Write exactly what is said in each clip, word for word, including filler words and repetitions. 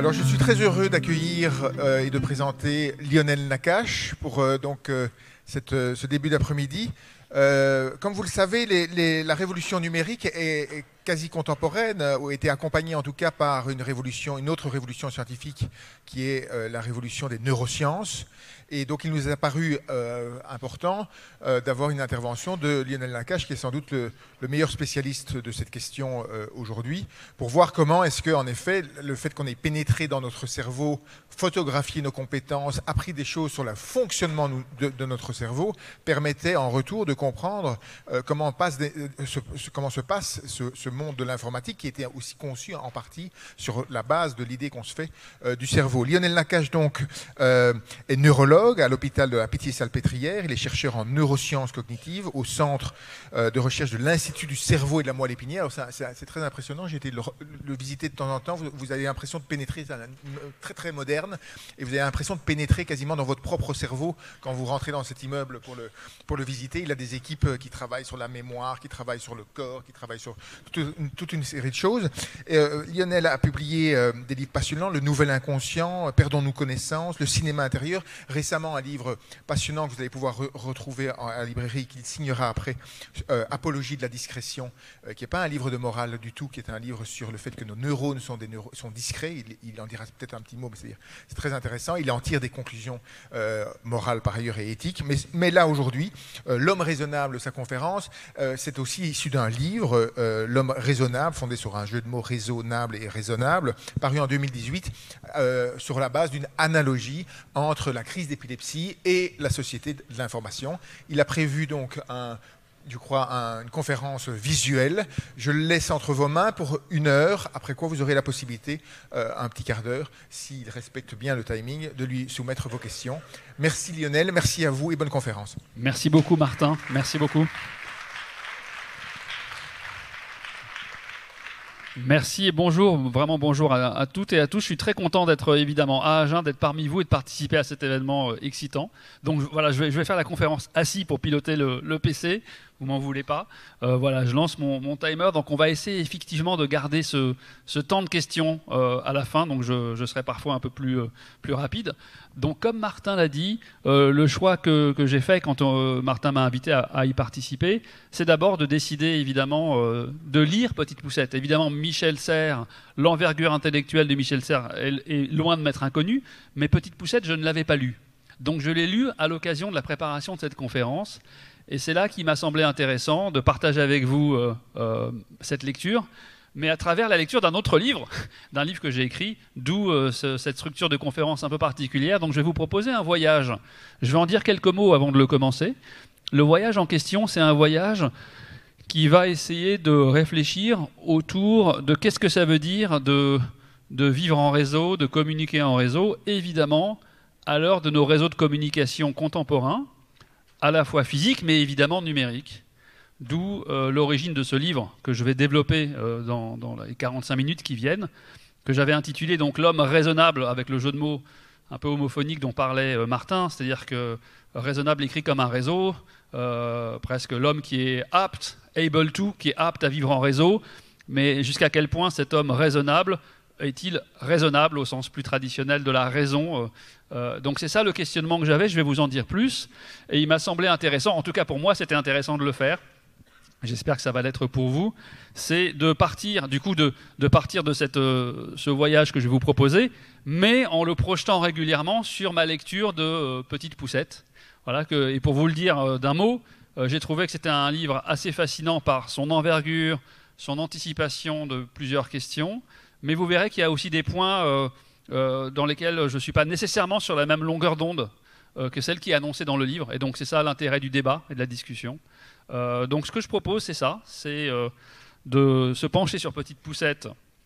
Alors je suis très heureux d'accueillir euh, et de présenter Lionel Nakache pour euh, donc, euh, cette, euh, ce début d'après-midi. Euh, comme vous le savez, les, les, la révolution numérique est, est quasi contemporaine, ou a été accompagnée en tout cas par une révolution, une autre révolution scientifique qui est euh, la révolution des neurosciences. Et donc il nous a paru euh, important euh, d'avoir une intervention de Lionel Nakache, qui est sans doute le, le meilleur spécialiste de cette question euh, aujourd'hui, pour voir comment est-ce que, en effet, le fait qu'on ait pénétré dans notre cerveau, photographié nos compétences, appris des choses sur le fonctionnement de, de notre cerveau, permettait en retour de comprendre euh, comment, passe des, ce, comment se passe ce, ce monde de l'informatique, qui était aussi conçu en partie sur la base de l'idée qu'on se fait euh, du cerveau. Lionel Nakache, donc, euh, est neurologue à l'hôpital de la Pitié-Salpêtrière. Il est chercheur en neurosciences cognitives au centre euh, de recherche de l'Institut du cerveau et de la moelle épinière. C'est très impressionnant, j'ai été le, le visiter de temps en temps. Vous, vous avez l'impression de pénétrer, c'est très très moderne, et vous avez l'impression de pénétrer quasiment dans votre propre cerveau quand vous rentrez dans cet immeuble pour le, pour le visiter. Il a des équipes qui travaillent sur la mémoire, qui travaillent sur le corps, qui travaillent sur toute une, toute une série de choses. Et, euh, Lionel a publié euh, des livres passionnants, Le Nouvel Inconscient, Perdons-nous connaissance, Le cinéma intérieur. Récemment, un livre passionnant que vous allez pouvoir re retrouver à la librairie, qu'il signera après, euh, Apologie de la discrétion, euh, qui n'est pas un livre de morale du tout, qui est un livre sur le fait que nos neurones sont, des neuro sont discrets. Il, il en dira peut-être un petit mot, mais c'est très intéressant. Il en tire des conclusions euh, morales par ailleurs et éthiques. Mais, mais là, aujourd'hui, euh, L'homme raisonnable, sa conférence, euh, c'est aussi issu d'un livre, euh, L'homme raisonnable, fondé sur un jeu de mots raisonnable et raisonnable, paru en deux mille dix-huit, euh, sur la base d'une analogie entre la crise d'épilepsie et la société de l'information. Il a prévu donc un, je crois, un, une conférence visuelle. Je le laisse entre vos mains pour une heure, après quoi vous aurez la possibilité, euh, un petit quart d'heure, s'il respecte bien le timing, de lui soumettre vos questions. Merci Lionel, merci à vous et bonne conférence. Merci beaucoup Martin, merci beaucoup. Merci et bonjour, vraiment bonjour à, à toutes et à tous. Je suis très content d'être évidemment à Agen, d'être parmi vous et de participer à cet événement euh, excitant. Donc voilà, je vais, je vais faire la conférence assis pour piloter le, le P C. Vous m'en voulez pas. Euh, voilà, je lance mon, mon timer. Donc on va essayer effectivement de garder ce, ce temps de questions euh, à la fin. Donc je, je serai parfois un peu plus, euh, plus rapide. Donc comme Martin l'a dit, euh, le choix que, que j'ai fait quand euh, Martin m'a invité à, à y participer, c'est d'abord de décider évidemment euh, de lire Petite Poucette. Évidemment, Michel Serres, l'envergure intellectuelle de Michel Serres est, est loin de m'être inconnue, mais Petite Poucette, je ne l'avais pas lu. Donc je l'ai lu à l'occasion de la préparation de cette conférence. Et c'est là qu'il m'a semblé intéressant de partager avec vous euh, euh, cette lecture, mais à travers la lecture d'un autre livre, d'un livre que j'ai écrit, d'où euh, ce, cette structure de conférence un peu particulière. Donc je vais vous proposer un voyage. Je vais en dire quelques mots avant de le commencer. Le voyage en question, c'est un voyage qui va essayer de réfléchir autour de qu'est-ce que ça veut dire de, de vivre en réseau, de communiquer en réseau, évidemment, à l'heure de nos réseaux de communication contemporains, à la fois physique, mais évidemment numérique. D'où euh, l'origine de ce livre que je vais développer euh, dans, dans les quarante-cinq minutes qui viennent, que j'avais intitulé donc L'homme raisonnable, avec le jeu de mots un peu homophonique dont parlait euh, Martin, c'est-à-dire que raisonnable écrit comme un réseau, euh, presque l'homme qui est apte, able to, qui est apte à vivre en réseau, mais jusqu'à quel point cet homme raisonnable est-il raisonnable au sens plus traditionnel de la raison euh, euh, Donc c'est ça le questionnement que j'avais, je vais vous en dire plus. Et il m'a semblé intéressant, en tout cas pour moi c'était intéressant de le faire, j'espère que ça va l'être pour vous, c'est de partir, du coup de, de partir de cette, euh, ce voyage que je vais vous proposer, mais en le projetant régulièrement sur ma lecture de euh, Petite Poucette. Voilà que, et pour vous le dire euh, d'un mot, euh, j'ai trouvé que c'était un livre assez fascinant par son envergure, son anticipation de plusieurs questions, mais vous verrez qu'il y a aussi des points euh, euh, dans lesquels je ne suis pas nécessairement sur la même longueur d'onde euh, que celle qui est annoncée dans le livre. Et donc c'est ça l'intérêt du débat et de la discussion. Euh, donc ce que je propose, c'est ça, c'est euh, de se pencher sur Petite Poucette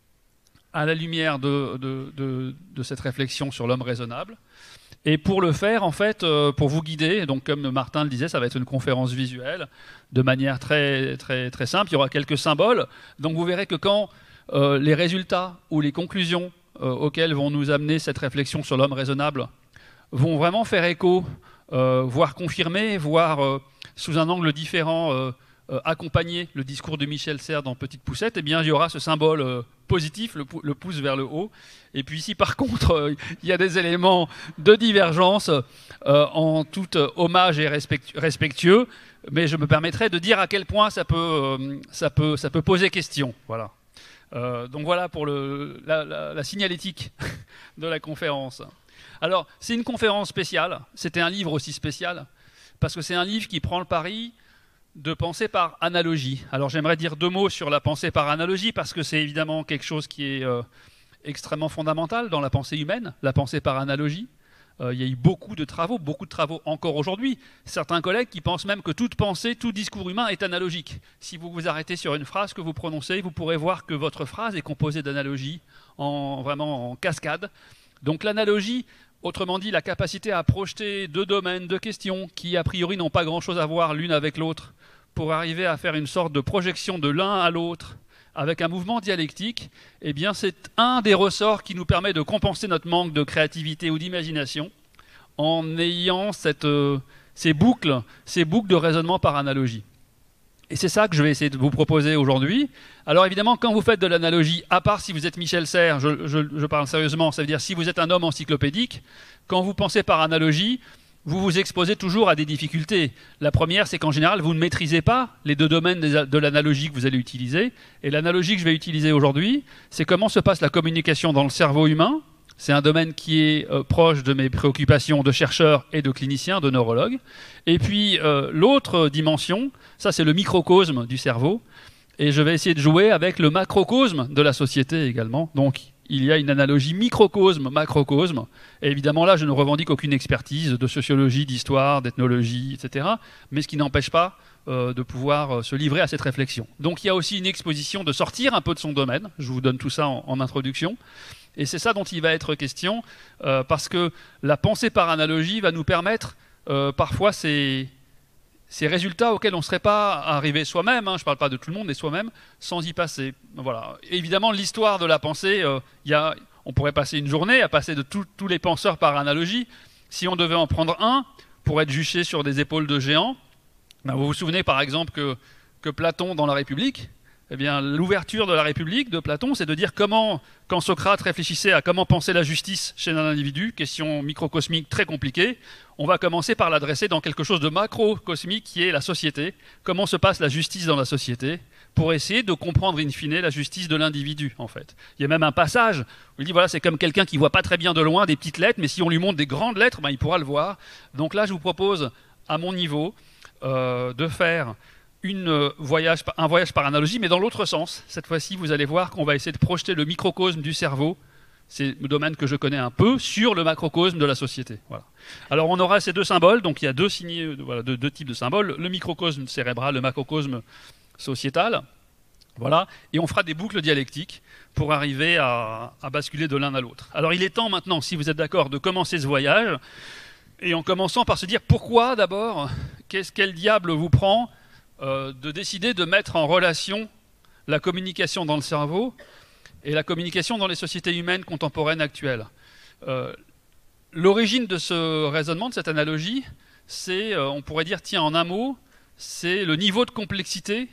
à la lumière de, de, de, de cette réflexion sur l'homme raisonnable. Et pour le faire, en fait, euh, pour vous guider, donc comme Martin le disait, ça va être une conférence visuelle de manière très, très, très simple. Il y aura quelques symboles. Donc vous verrez que quand Euh, les résultats ou les conclusions euh, auxquelles vont nous amener cette réflexion sur l'homme raisonnable vont vraiment faire écho, euh, voire confirmer, voire euh, sous un angle différent, euh, euh, accompagner le discours de Michel Serres dans Petite Poucette, eh bien, il y aura ce symbole euh, positif, le, pou le pouce vers le haut. Et puis ici, par contre, euh, il y a des éléments de divergence euh, en tout euh, hommage et respectu respectueux, mais je me permettrai de dire à quel point ça peut, euh, ça peut, ça peut poser question. Voilà. Euh, donc voilà pour le, la, la, la signalétique de la conférence. Alors, c'est une conférence spéciale, c'était un livre aussi spécial, parce que c'est un livre qui prend le pari de penser par analogie. Alors j'aimerais dire deux mots sur la pensée par analogie, parce que c'est évidemment quelque chose qui est euh, extrêmement fondamental dans la pensée humaine, la pensée par analogie. Euh, il y a eu beaucoup de travaux, beaucoup de travaux encore aujourd'hui. Certains collègues qui pensent même que toute pensée, tout discours humain est analogique. Si vous vous arrêtez sur une phrase que vous prononcez, vous pourrez voir que votre phrase est composée d'analogies, en, vraiment en cascade. Donc l'analogie, autrement dit, la capacité à projeter deux domaines, deux questions qui, a priori, n'ont pas grand-chose à voir l'une avec l'autre, pour arriver à faire une sorte de projection de l'un à l'autre, avec un mouvement dialectique, eh bien, c'est un des ressorts qui nous permet de compenser notre manque de créativité ou d'imagination, en ayant cette, euh, ces, boucles, ces boucles de raisonnement par analogie. Et c'est ça que je vais essayer de vous proposer aujourd'hui. Alors évidemment, quand vous faites de l'analogie, à part si vous êtes Michel Serres, je, je, je parle sérieusement, ça veut dire si vous êtes un homme encyclopédique, quand vous pensez par analogie, vous vous exposez toujours à des difficultés. La première, c'est qu'en général, vous ne maîtrisez pas les deux domaines de l'analogie que vous allez utiliser. Et l'analogie que je vais utiliser aujourd'hui, c'est comment se passe la communication dans le cerveau humain. C'est un domaine qui est euh, proche de mes préoccupations de chercheur et de clinicien, de neurologue. Et puis, euh, l'autre dimension, ça c'est le microcosme du cerveau. Et je vais essayer de jouer avec le macrocosme de la société également. Donc, il y a une analogie microcosme-macrocosme. Et évidemment, là, je ne revendique aucune expertise de sociologie, d'histoire, d'ethnologie, et cetera. Mais ce qui n'empêche pas euh, de pouvoir euh, se livrer à cette réflexion. Donc, il y a aussi une exposition de sortir un peu de son domaine. Je vous donne tout ça en, en introduction. Et c'est ça dont il va être question, euh, parce que la pensée par analogie va nous permettre, euh, parfois, ces, ces résultats auxquels on ne serait pas arrivé soi-même, hein, je ne parle pas de tout le monde, mais soi-même, sans y passer. Voilà. Et évidemment, l'histoire de la pensée, euh, y a, on pourrait passer une journée à passer de tout, tous les penseurs par analogie. Si on devait en prendre un, pour être juché sur des épaules de géants, ben vous vous souvenez par exemple que, que Platon, dans la République, eh bien, l'ouverture de la République de Platon, c'est de dire comment, quand Socrate réfléchissait à comment penser la justice chez un individu, question microcosmique très compliquée, on va commencer par l'adresser dans quelque chose de macrocosmique qui est la société. Comment se passe la justice dans la société, pour essayer de comprendre in fine la justice de l'individu, en fait. Il y a même un passage où il dit, voilà, c'est comme quelqu'un qui ne voit pas très bien de loin des petites lettres, mais si on lui montre des grandes lettres, ben, il pourra le voir. Donc là, je vous propose, à mon niveau, euh, de faire Une voyage, un voyage par analogie, mais dans l'autre sens. Cette fois-ci, vous allez voir qu'on va essayer de projeter le microcosme du cerveau, c'est le domaine que je connais un peu, sur le macrocosme de la société. Voilà. Alors on aura ces deux symboles, donc il y a deux, signes, voilà, deux, deux types de symboles, le microcosme cérébral, le macrocosme sociétal, voilà, et on fera des boucles dialectiques pour arriver à, à basculer de l'un à l'autre. Alors il est temps maintenant, si vous êtes d'accord, de commencer ce voyage, et en commençant par se dire pourquoi d'abord, qu'est-ce quel diable vous prend Euh, de décider de mettre en relation la communication dans le cerveau et la communication dans les sociétés humaines contemporaines actuelles. Euh, L'origine de ce raisonnement, de cette analogie, c'est, euh, on pourrait dire, tiens, en un mot, c'est le niveau de complexité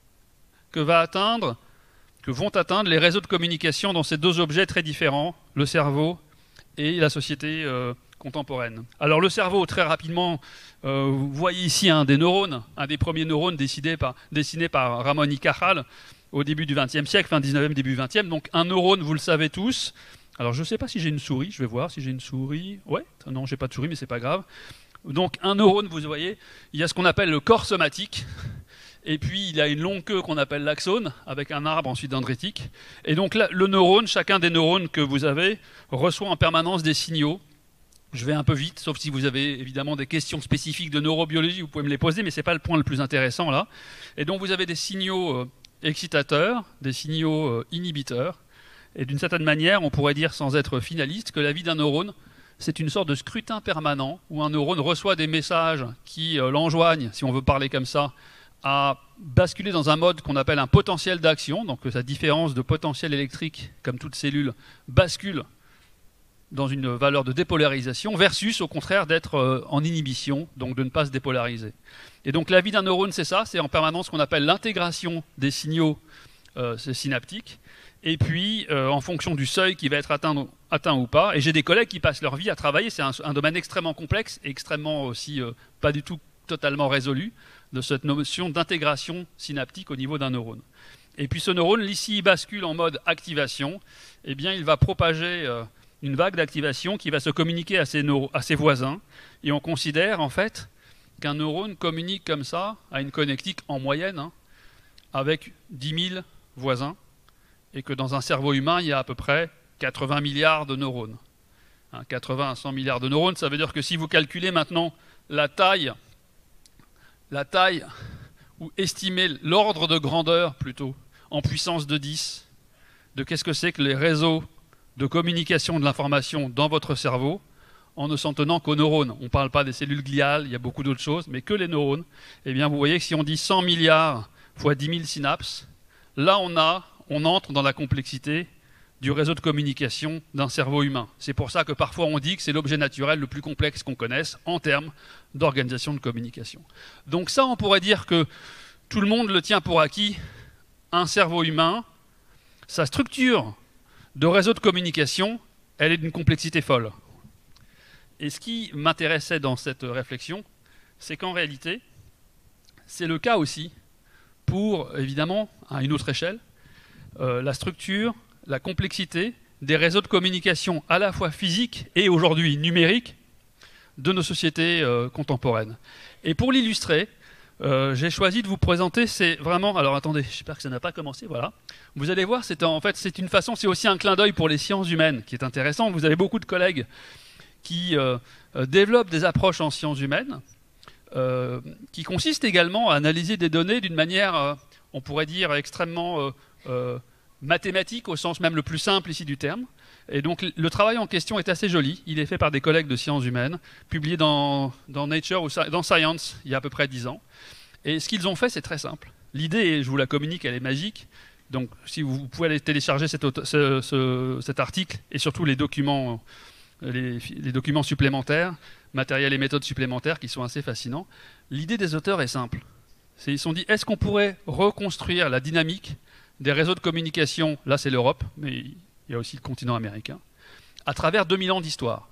que, va atteindre, que vont atteindre les réseaux de communication dans ces deux objets très différents, le cerveau et la société euh, contemporaine. Alors le cerveau, très rapidement, euh, vous voyez ici un des neurones, un des premiers neurones dessinés par, dessinés par Ramón y Cajal au début du vingtième siècle, fin dix-neuvième, début vingtième. Donc un neurone, vous le savez tous. Alors je ne sais pas si j'ai une souris, je vais voir si j'ai une souris. Ouais, non, j'ai pas de souris, mais c'est pas grave. Donc un neurone, vous voyez, il y a ce qu'on appelle le corps somatique. Et puis il a une longue queue qu'on appelle l'axone, avec un arbre ensuite dendritique. Et donc là, le neurone, chacun des neurones que vous avez, reçoit en permanence des signaux. Je vais un peu vite, sauf si vous avez évidemment des questions spécifiques de neurobiologie, vous pouvez me les poser, mais ce n'est pas le point le plus intéressant là. Et donc vous avez des signaux euh, excitateurs, des signaux euh, inhibiteurs. Et d'une certaine manière, on pourrait dire sans être finaliste, que la vie d'un neurone, c'est une sorte de scrutin permanent, où un neurone reçoit des messages qui euh, l'enjoignent, si on veut parler comme ça, à basculer dans un mode qu'on appelle un potentiel d'action, donc sa différence de potentiel électrique, comme toute cellule, bascule dans une valeur de dépolarisation, versus au contraire d'être euh, en inhibition, donc de ne pas se dépolariser. Et donc la vie d'un neurone, c'est ça, c'est en permanence ce qu'on appelle l'intégration des signaux euh, synaptiques, et puis euh, en fonction du seuil qui va être atteint, atteint ou pas. Et j'ai des collègues qui passent leur vie à travailler, c'est un, un domaine extrêmement complexe, et extrêmement aussi euh, pas du tout totalement résolu, de cette notion d'intégration synaptique au niveau d'un neurone. Et puis ce neurone, ici, il bascule en mode activation, eh bien il va propager euh, une vague d'activation qui va se communiquer à ses, à ses voisins, et on considère en fait qu'un neurone communique comme ça à une connectique en moyenne hein, avec dix mille voisins, et que dans un cerveau humain, il y a à peu près quatre-vingts milliards de neurones. Hein, quatre-vingts à cent milliards de neurones, ça veut dire que si vous calculez maintenant la taille, la taille ou estimez l'ordre de grandeur plutôt, en puissance de dix, de qu'est-ce que c'est que les réseaux de communication de l'information dans votre cerveau, en ne s'en tenant qu'aux neurones. On ne parle pas des cellules gliales, il y a beaucoup d'autres choses, mais que les neurones. Eh bien, vous voyez que si on dit cent milliards fois dix mille synapses, là, on, a, on entre dans la complexité du réseau de communication d'un cerveau humain. C'est pour ça que parfois on dit que c'est l'objet naturel le plus complexe qu'on connaisse en termes d'organisation de communication. Donc ça, on pourrait dire que tout le monde le tient pour acquis. Un cerveau humain, sa structure de réseau de communication, elle est d'une complexité folle. Et ce qui m'intéressait dans cette réflexion, c'est qu'en réalité, c'est le cas aussi pour, évidemment, à une autre échelle, euh, la structure, la complexité des réseaux de communication à la fois physiques et aujourd'hui numériques de nos sociétés euh, contemporaines. Et pour l'illustrer, euh, j'ai choisi de vous présenter, c'est vraiment... Alors attendez, j'espère que ça n'a pas commencé, voilà. Vous allez voir, c'est en fait, c'est une façon, c'est aussi un clin d'œil pour les sciences humaines qui est intéressant. Vous avez beaucoup de collègues qui euh, euh, développent des approches en sciences humaines euh, qui consistent également à analyser des données d'une manière, euh, on pourrait dire, extrêmement euh, euh, mathématique au sens même le plus simple ici du terme. Et donc le travail en question est assez joli. Il est fait par des collègues de sciences humaines, publié dans, dans Nature ou dans Science il y a à peu près dix ans. Et ce qu'ils ont fait, c'est très simple. L'idée, je vous la communique, elle est magique. Donc si vous, vous pouvez aller télécharger cet, ce, ce, cet article et surtout les documents, les, les documents supplémentaires, matériels et méthodes supplémentaires qui sont assez fascinants. L'idée des auteurs est simple. C'est, ils se sont dit, est-ce qu'on pourrait reconstruire la dynamique des réseaux de communication, là c'est l'Europe, mais il y a aussi le continent américain, à travers deux mille ans d'histoire.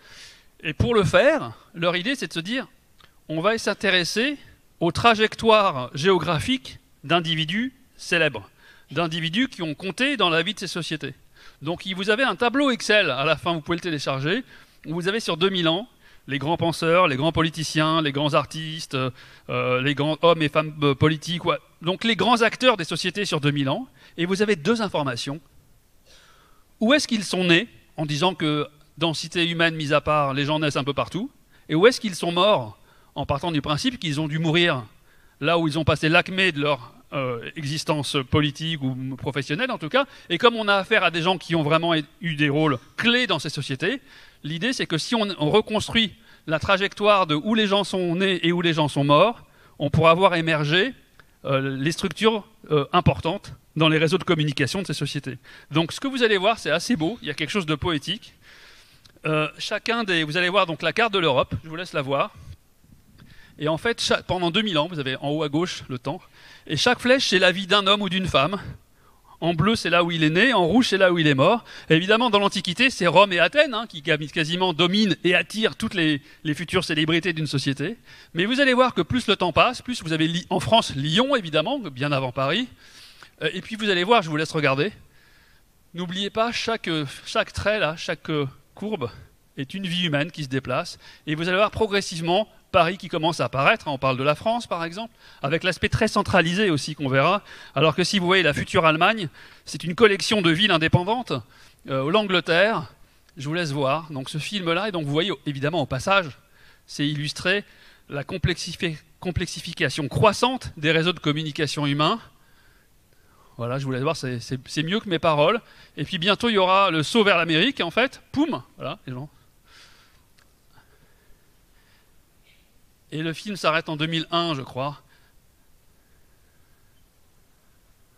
Et pour le faire, leur idée c'est de se dire, on va s'intéresser aux trajectoires géographiques d'individus célèbres, d'individus qui ont compté dans la vie de ces sociétés. Donc vous avez un tableau Excel, à la fin vous pouvez le télécharger, où vous avez sur deux mille ans, les grands penseurs, les grands politiciens, les grands artistes, euh, les grands hommes et femmes euh, politiques, ouais. Donc les grands acteurs des sociétés sur deux mille ans, et vous avez deux informations. Où est-ce qu'ils sont nés, en disant que densité humaine mise à part, les gens naissent un peu partout, et où est-ce qu'ils sont morts, en partant du principe qu'ils ont dû mourir là où ils ont passé l'acmé de leur euh, existence politique ou professionnelle en tout cas, et comme on a affaire à des gens qui ont vraiment eu des rôles clés dans ces sociétés, l'idée c'est que si on, on reconstruit la trajectoire de où les gens sont nés et où les gens sont morts, on pourra voir émerger euh, les structures euh, importantes dans les réseaux de communication de ces sociétés. Donc ce que vous allez voir, c'est assez beau, il y a quelque chose de poétique. Euh, chacun des, vous allez voir donc la carte de l'Europe, je vous laisse la voir. Et en fait, chaque, pendant deux mille ans, vous avez en haut à gauche le temps, et chaque flèche, c'est la vie d'un homme ou d'une femme. En bleu, c'est là où il est né, en rouge, c'est là où il est mort. Et évidemment, dans l'Antiquité, c'est Rome et Athènes hein, qui quasiment dominent et attirent toutes les, les futures célébrités d'une société. Mais vous allez voir que plus le temps passe, plus vous avez en France Lyon, évidemment, bien avant Paris. Et puis vous allez voir, je vous laisse regarder. N'oubliez pas, chaque, chaque trait, là, chaque courbe est une vie humaine qui se déplace. Et vous allez voir progressivement Paris qui commence à apparaître. On parle de la France, par exemple, avec l'aspect très centralisé aussi qu'on verra. Alors que si vous voyez la future Allemagne, c'est une collection de villes indépendantes. Euh, L'Angleterre, je vous laisse voir. Donc ce film-là, et donc vous voyez évidemment au passage, c'est illustrer la complexifi- complexification croissante des réseaux de communication humains. Voilà, je vous laisse voir, c'est, c'est, c'est mieux que mes paroles. Et puis bientôt, il y aura le saut vers l'Amérique, en fait. Poum, voilà, les gens. Et le film s'arrête en deux mille un, je crois.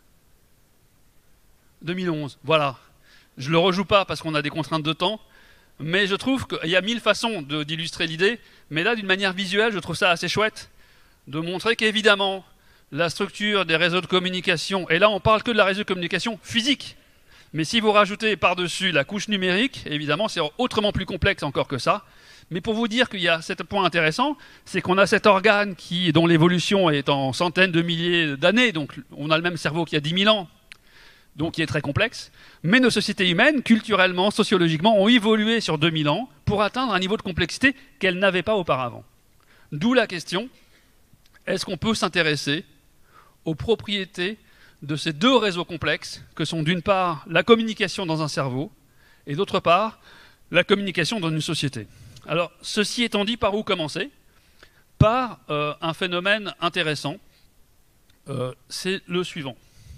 deux mille onze, voilà. Je ne le rejoue pas parce qu'on a des contraintes de temps. mais je trouve qu'il y a mille façons d'illustrer l'idée, mais là, d'une manière visuelle, je trouve ça assez chouette de montrer qu'évidemment, la structure des réseaux de communication, et là, on parle que de la réseau de communication physique, mais si vous rajoutez par-dessus la couche numérique, évidemment, c'est autrement plus complexe encore que ça. Mais pour vous dire qu'il y a ce point intéressant, c'est qu'on a cet organe qui, dont l'évolution est en centaines de milliers d'années, donc on a le même cerveau qu'il y a dix mille ans, donc qui est très complexe, mais nos sociétés humaines, culturellement, sociologiquement, ont évolué sur deux mille ans pour atteindre un niveau de complexité qu'elles n'avaient pas auparavant. D'où la question, est-ce qu'on peut s'intéresser aux propriétés de ces deux réseaux complexes, que sont d'une part la communication dans un cerveau, et d'autre part la communication dans une société. Alors, ceci étant dit, par où commencer? Par euh, un phénomène intéressant, euh, c'est le suivant.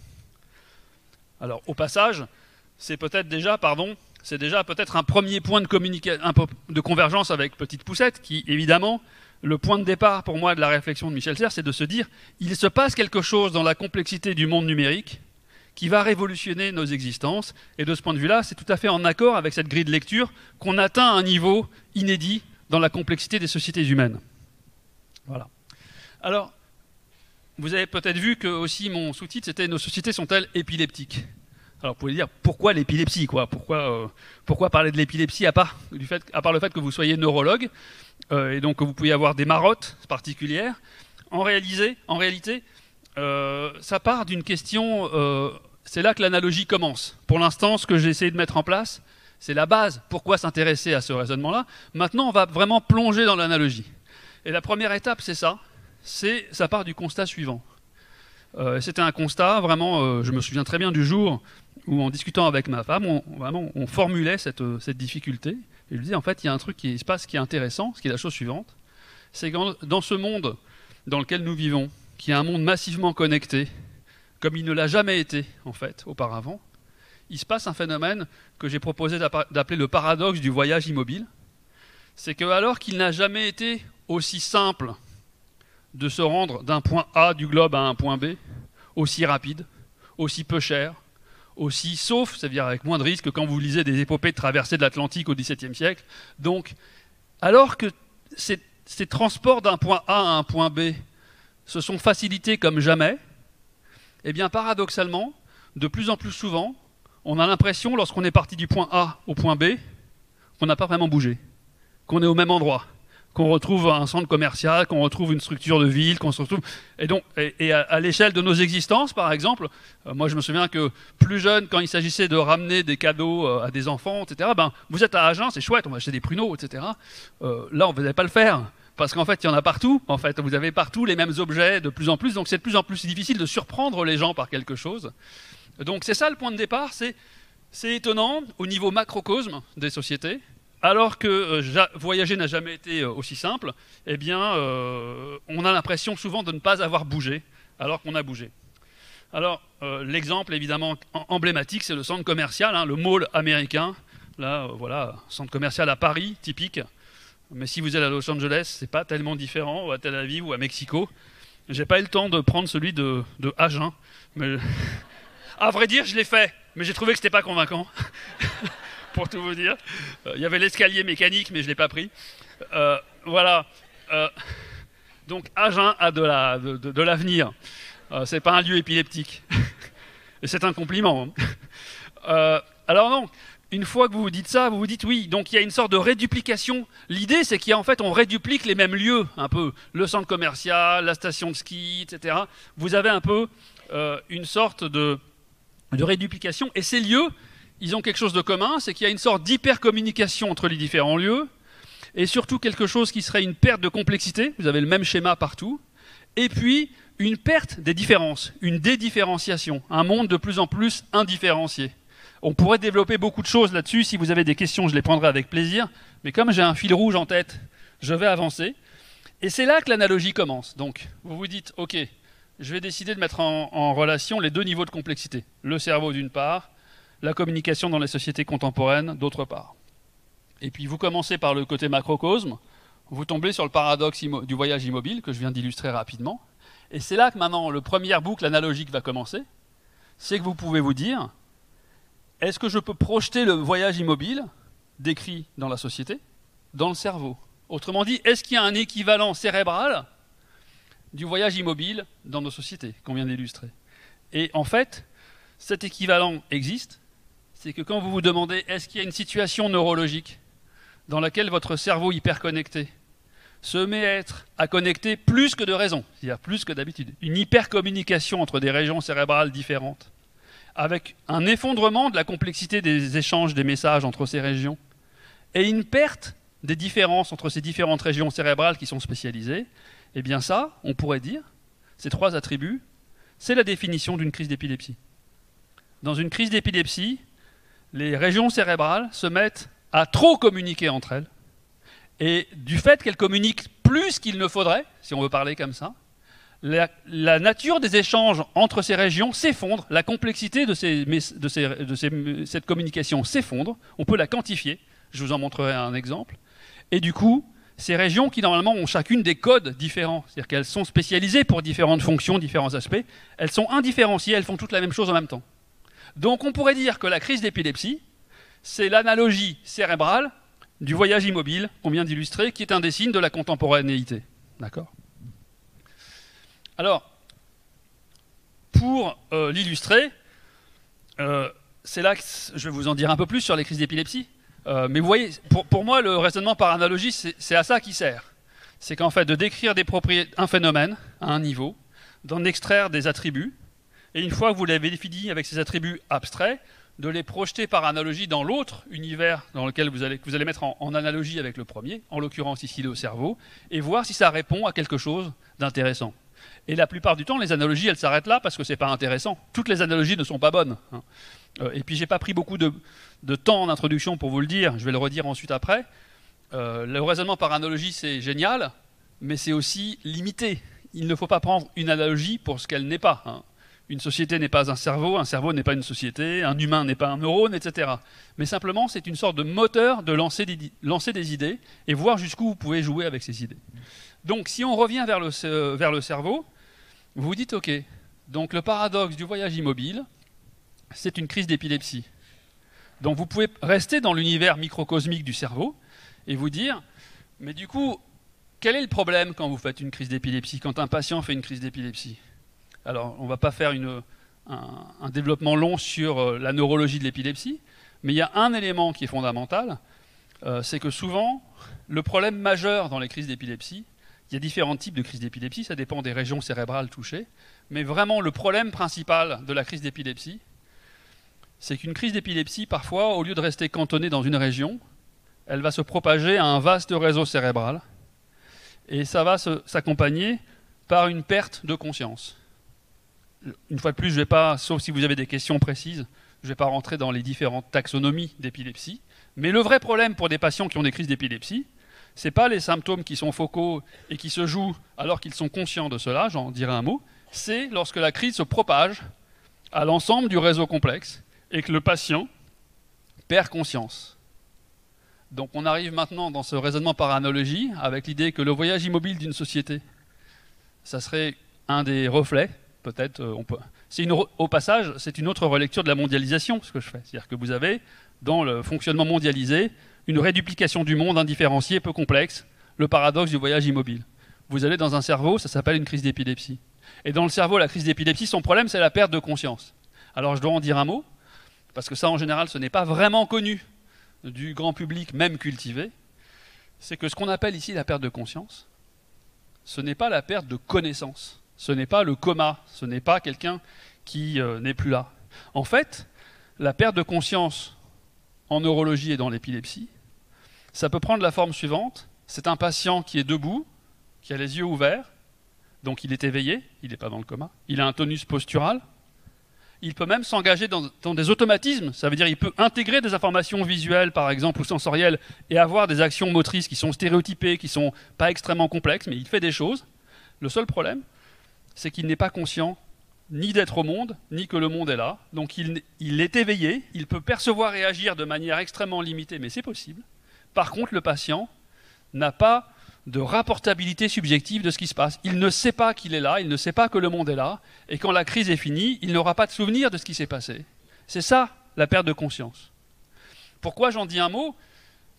Alors, au passage, c'est peut-être déjà, pardon, c'est déjà peut-être un premier point de, de convergence avec Petite Poucette, qui, évidemment, le point de départ pour moi de la réflexion de Michel Serres, c'est de se dire, il se passe quelque chose dans la complexité du monde numérique qui va révolutionner nos existences. Et de ce point de vue-là, c'est tout à fait en accord avec cette grille de lecture qu'on atteint un niveau inédit dans la complexité des sociétés humaines. Voilà. Alors, vous avez peut-être vu que aussi mon sous-titre, c'était « Nos sociétés sont-elles épileptiques ?» Alors, vous pouvez dire, pourquoi l'épilepsie, quoi? Pourquoi, euh, pourquoi parler de l'épilepsie à part, du fait, à part le fait que vous soyez neurologue, euh, et donc que vous pouvez avoir des marottes particulières? En, réalisé, en réalité, Euh, ça part d'une question, euh, c'est là que l'analogie commence. Pour l'instant, ce que j'ai essayé de mettre en place, c'est la base. Pourquoi s'intéresser à ce raisonnement-là? Maintenant, on va vraiment plonger dans l'analogie. Et la première étape, c'est ça. C'est, ça part du constat suivant. Euh, C'était un constat, vraiment, euh, je me souviens très bien du jour où, en discutant avec ma femme, on, vraiment, on formulait cette, cette difficulté. Et je lui disais, en fait, il y a un truc qui se passe qui est intéressant, ce qui est la chose suivante. C'est que dans ce monde dans lequel nous vivons, qui est un monde massivement connecté, comme il ne l'a jamais été, en fait, auparavant, il se passe un phénomène que j'ai proposé d'appeler le paradoxe du voyage immobile. C'est que alors qu'il n'a jamais été aussi simple de se rendre d'un point A du globe à un point B, aussi rapide, aussi peu cher, aussi sauf, c'est-à-dire avec moins de risques que quand vous lisez des épopées de traversée de l'Atlantique au dix-septième siècle. Donc, alors que ces, ces transports d'un point A à un point B se sont facilités comme jamais, eh bien paradoxalement, de plus en plus souvent, on a l'impression, lorsqu'on est parti du point A au point B, qu'on n'a pas vraiment bougé, qu'on est au même endroit, qu'on retrouve un centre commercial, qu'on retrouve une structure de ville, qu'on se retrouve... Et donc, et, et à, à l'échelle de nos existences, par exemple, euh, moi je me souviens que plus jeune, quand il s'agissait de ramener des cadeaux euh, à des enfants, et cetera, ben, vous êtes à Agen, c'est chouette, on va acheter des pruneaux, et cetera. Euh, là, on ne va pas le faire. Parce qu'en fait, il y en a partout. En fait, vous avez partout les mêmes objets de plus en plus. Donc, c'est de plus en plus difficile de surprendre les gens par quelque chose. Donc, c'est ça le point de départ. C'est étonnant au niveau macrocosme des sociétés. Alors que euh, voyager n'a jamais été euh, aussi simple, eh bien, euh, on a l'impression souvent de ne pas avoir bougé, alors qu'on a bougé. Alors, euh, l'exemple évidemment emblématique, c'est le centre commercial, hein, le mall américain. Là, euh, voilà, centre commercial à Paris, typique. Mais si vous êtes à Los Angeles, c'est pas tellement différent, ou à Tel Aviv ou à Mexico. J'ai pas eu le temps de prendre celui de, de Agen. Mais... à vrai dire, je l'ai fait, mais j'ai trouvé que c'était pas convaincant. Pour tout vous dire. Il euh, y avait l'escalier mécanique, mais je l'ai pas pris. Euh, voilà. Euh, donc Agen a de la, de, de, de l'avenir. Euh, c'est pas un lieu épileptique. Et c'est un compliment. Hein. Euh, alors non. Une fois que vous vous dites ça, vous vous dites oui, donc il y a une sorte de réduplication. L'idée, c'est qu'en fait, on réduplique les mêmes lieux, un peu. Le centre commercial, la station de ski, et cetera. Vous avez un peu euh, une sorte de, de réduplication. Et ces lieux, ils ont quelque chose de commun, c'est qu'il y a une sorte d'hypercommunication entre les différents lieux, et surtout quelque chose qui serait une perte de complexité. Vous avez le même schéma partout. Et puis, une perte des différences, une dédifférenciation, un monde de plus en plus indifférencié. On pourrait développer beaucoup de choses là-dessus. Si vous avez des questions, je les prendrai avec plaisir. Mais comme j'ai un fil rouge en tête, je vais avancer. Et c'est là que l'analogie commence. Donc, vous vous dites, OK, je vais décider de mettre en, en relation les deux niveaux de complexité. Le cerveau d'une part, la communication dans les sociétés contemporaines d'autre part. Et puis, vous commencez par le côté macrocosme. Vous tombez sur le paradoxe du voyage immobile, que je viens d'illustrer rapidement. Et c'est là que maintenant, le première boucle analogique va commencer. C'est que vous pouvez vous dire... Est-ce que je peux projeter le voyage immobile décrit dans la société, dans le cerveau. Autrement dit, est-ce qu'il y a un équivalent cérébral du voyage immobile dans nos sociétés, qu'on vient d'illustrer? Et en fait, cet équivalent existe. C'est que quand vous vous demandez est-ce qu'il y a une situation neurologique dans laquelle votre cerveau hyperconnecté se met à être à connecter plus que de raison, c'est-à-dire plus que d'habitude, une hypercommunication entre des régions cérébrales différentes, avec un effondrement de la complexité des échanges des messages entre ces régions, et une perte des différences entre ces différentes régions cérébrales qui sont spécialisées, eh bien ça, on pourrait dire, ces trois attributs, c'est la définition d'une crise d'épilepsie. Dans une crise d'épilepsie, les régions cérébrales se mettent à trop communiquer entre elles, et du fait qu'elles communiquent plus qu'il ne faudrait, si on veut parler comme ça, la, la nature des échanges entre ces régions s'effondre, la complexité de, ces, de, ces, de ces, cette communication s'effondre, on peut la quantifier, je vous en montrerai un exemple, et du coup, ces régions qui normalement ont chacune des codes différents, c'est-à-dire qu'elles sont spécialisées pour différentes fonctions, différents aspects, elles sont indifférenciées, elles font toutes la même chose en même temps. Donc on pourrait dire que la crise d'épilepsie, c'est l'analogie cérébrale du voyage immobile qu'on vient d'illustrer, qui est un des signes de la contemporanéité. D'accord ? Alors, pour euh, l'illustrer, euh, c'est là que je vais vous en dire un peu plus sur les crises d'épilepsie. Euh, mais vous voyez, pour, pour moi, le raisonnement par analogie, c'est à ça qu'il sert. C'est qu'en fait, de décrire des propriétés, un phénomène à un niveau, d'en extraire des attributs, et une fois que vous l'avez défini avec ces attributs abstraits, de les projeter par analogie dans l'autre univers dans lequel vous allez, que vous allez mettre en, en analogie avec le premier, en l'occurrence ici le cerveau, et voir si ça répond à quelque chose d'intéressant. Et la plupart du temps, les analogies, elles s'arrêtent là parce que c'est pas intéressant. Toutes les analogies ne sont pas bonnes. Hein. Euh, et puis j'ai pas pris beaucoup de, de temps en introduction pour vous le dire, je vais le redire ensuite après. Euh, le raisonnement par analogie, c'est génial, mais c'est aussi limité. Il ne faut pas prendre une analogie pour ce qu'elle n'est pas. Hein. Une société n'est pas un cerveau, un cerveau n'est pas une société, un humain n'est pas un neurone, et cetera. Mais simplement, c'est une sorte de moteur de lancer des, lancer des idées et voir jusqu'où vous pouvez jouer avec ces idées. Donc, si on revient vers le, vers le cerveau, vous vous dites, OK, donc le paradoxe du voyage immobile, c'est une crise d'épilepsie. Donc, vous pouvez rester dans l'univers microcosmique du cerveau et vous dire, mais du coup, quel est le problème quand vous faites une crise d'épilepsie, quand un patient fait une crise d'épilepsie ? Alors, on ne va pas faire une, un, un développement long sur euh, la neurologie de l'épilepsie, mais il y a un élément qui est fondamental, euh, c'est que souvent, le problème majeur dans les crises d'épilepsie, il y a différents types de crises d'épilepsie, ça dépend des régions cérébrales touchées, mais vraiment le problème principal de la crise d'épilepsie, c'est qu'une crise d'épilepsie, parfois, au lieu de rester cantonnée dans une région, elle va se propager à un vaste réseau cérébral, et ça va s'accompagner par une perte de conscience. Une fois de plus, je vais pas, sauf si vous avez des questions précises, je ne vais pas rentrer dans les différentes taxonomies d'épilepsie. Mais le vrai problème pour des patients qui ont des crises d'épilepsie, ce n'est pas les symptômes qui sont focaux et qui se jouent alors qu'ils sont conscients de cela, j'en dirai un mot, c'est lorsque la crise se propage à l'ensemble du réseau complexe et que le patient perd conscience. Donc on arrive maintenant dans ce raisonnement par analogie avec l'idée que le voyage immobile d'une société, ça serait un des reflets. Peut-être, euh, on peut. C'est une, au passage, c'est une autre relecture de la mondialisation, ce que je fais. C'est-à-dire que vous avez, dans le fonctionnement mondialisé, une réduplication du monde indifférenciée, peu complexe, le paradoxe du voyage immobile. Vous allez dans un cerveau, ça s'appelle une crise d'épilepsie. Et dans le cerveau, la crise d'épilepsie, son problème, c'est la perte de conscience. Alors je dois en dire un mot, parce que ça, en général, ce n'est pas vraiment connu du grand public, même cultivé. C'est que ce qu'on appelle ici la perte de conscience, ce n'est pas la perte de connaissance. Ce n'est pas le coma, ce n'est pas quelqu'un qui euh, n'est plus là. En fait, la perte de conscience en neurologie et dans l'épilepsie, ça peut prendre la forme suivante. C'est un patient qui est debout, qui a les yeux ouverts, donc il est éveillé, il n'est pas dans le coma, il a un tonus postural, il peut même s'engager dans, dans des automatismes, ça veut dire qu'il peut intégrer des informations visuelles, par exemple, ou sensorielles, et avoir des actions motrices qui sont stéréotypées, qui ne sont pas extrêmement complexes, mais il fait des choses. Le seul problème, c'est qu'il n'est pas conscient ni d'être au monde, ni que le monde est là. Donc il, il est éveillé, il peut percevoir et agir de manière extrêmement limitée, mais c'est possible. Par contre, le patient n'a pas de rapportabilité subjective de ce qui se passe. Il ne sait pas qu'il est là, il ne sait pas que le monde est là, et quand la crise est finie, il n'aura pas de souvenir de ce qui s'est passé. C'est ça, la perte de conscience. Pourquoi j'en dis un mot ?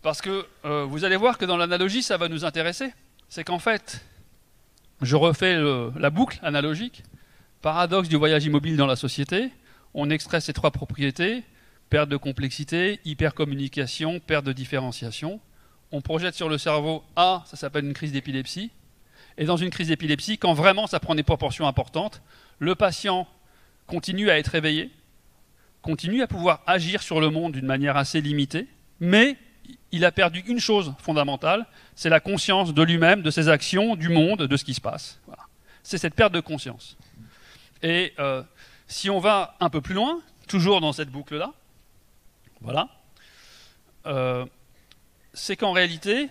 Parce que euh, vous allez voir que dans l'analogie, ça va nous intéresser. C'est qu'en fait, je refais le, la boucle analogique. Paradoxe du voyage immobile dans la société. On extrait ces trois propriétés. Perte de complexité, hypercommunication, perte de différenciation. On projette sur le cerveau A, ça s'appelle une crise d'épilepsie. Et dans une crise d'épilepsie, quand vraiment ça prend des proportions importantes, le patient continue à être éveillé, continue à pouvoir agir sur le monde d'une manière assez limitée, mais il a perdu une chose fondamentale, c'est la conscience de lui-même, de ses actions, du monde, de ce qui se passe. Voilà. C'est cette perte de conscience. Et euh, si on va un peu plus loin, toujours dans cette boucle-là, voilà, euh, c'est qu'en réalité,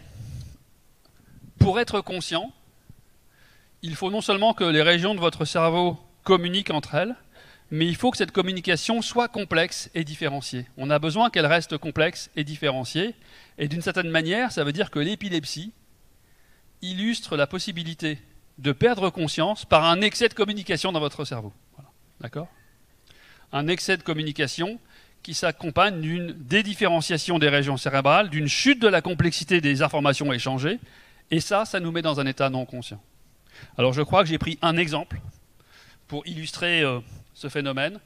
pour être conscient, il faut non seulement que les régions de votre cerveau communiquent entre elles, mais il faut que cette communication soit complexe et différenciée. On a besoin qu'elle reste complexe et différenciée. Et d'une certaine manière, ça veut dire que l'épilepsie illustre la possibilité de perdre conscience par un excès de communication dans votre cerveau. Voilà. D'accord ? Un excès de communication qui s'accompagne d'une dédifférenciation des régions cérébrales, d'une chute de la complexité des informations échangées. Et ça, ça nous met dans un état non conscient. Alors je crois que j'ai pris un exemple pour illustrer euh, ce phénomène.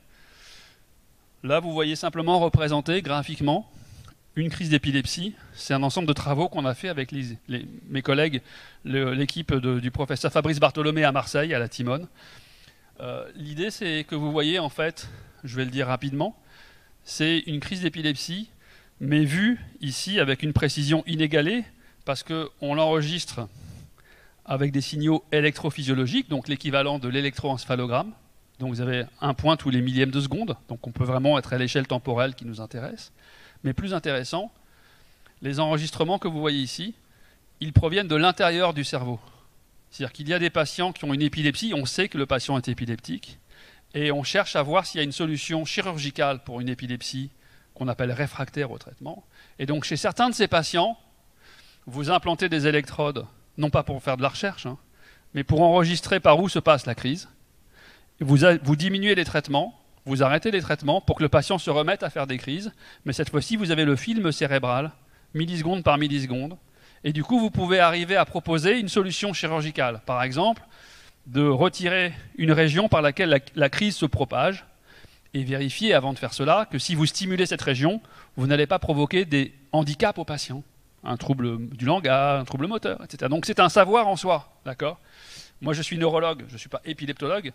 Là, vous voyez simplement représenté graphiquement une crise d'épilepsie. C'est un ensemble de travaux qu'on a fait avec les, les, mes collègues, l'équipe du professeur Fabrice Bartholomé à Marseille, à la Timone. Euh, L'idée, c'est que vous voyez, en fait, je vais le dire rapidement, c'est une crise d'épilepsie, mais vue ici avec une précision inégalée, parce qu'on l'enregistre avec des signaux électrophysiologiques, donc l'équivalent de l'électroencéphalogramme. Donc vous avez un point tous les millièmes de seconde, donc on peut vraiment être à l'échelle temporelle qui nous intéresse. Mais plus intéressant, les enregistrements que vous voyez ici, ils proviennent de l'intérieur du cerveau. C'est-à-dire qu'il y a des patients qui ont une épilepsie, on sait que le patient est épileptique, et on cherche à voir s'il y a une solution chirurgicale pour une épilepsie qu'on appelle réfractaire au traitement. Et donc chez certains de ces patients, vous implantez des électrodes, non pas pour faire de la recherche, hein, mais pour enregistrer par où se passe la crise. Vous, a, vous diminuez les traitements, vous arrêtez les traitements pour que le patient se remette à faire des crises, mais cette fois-ci, vous avez le film cérébral, milliseconde par milliseconde, et du coup, vous pouvez arriver à proposer une solution chirurgicale. Par exemple, de retirer une région par laquelle la, la crise se propage, et vérifier avant de faire cela que si vous stimulez cette région, vous n'allez pas provoquer des handicaps aux patients. Un trouble du langage, un trouble moteur, et cetera. Donc c'est un savoir en soi, d'accord ? Moi je suis neurologue, je ne suis pas épileptologue,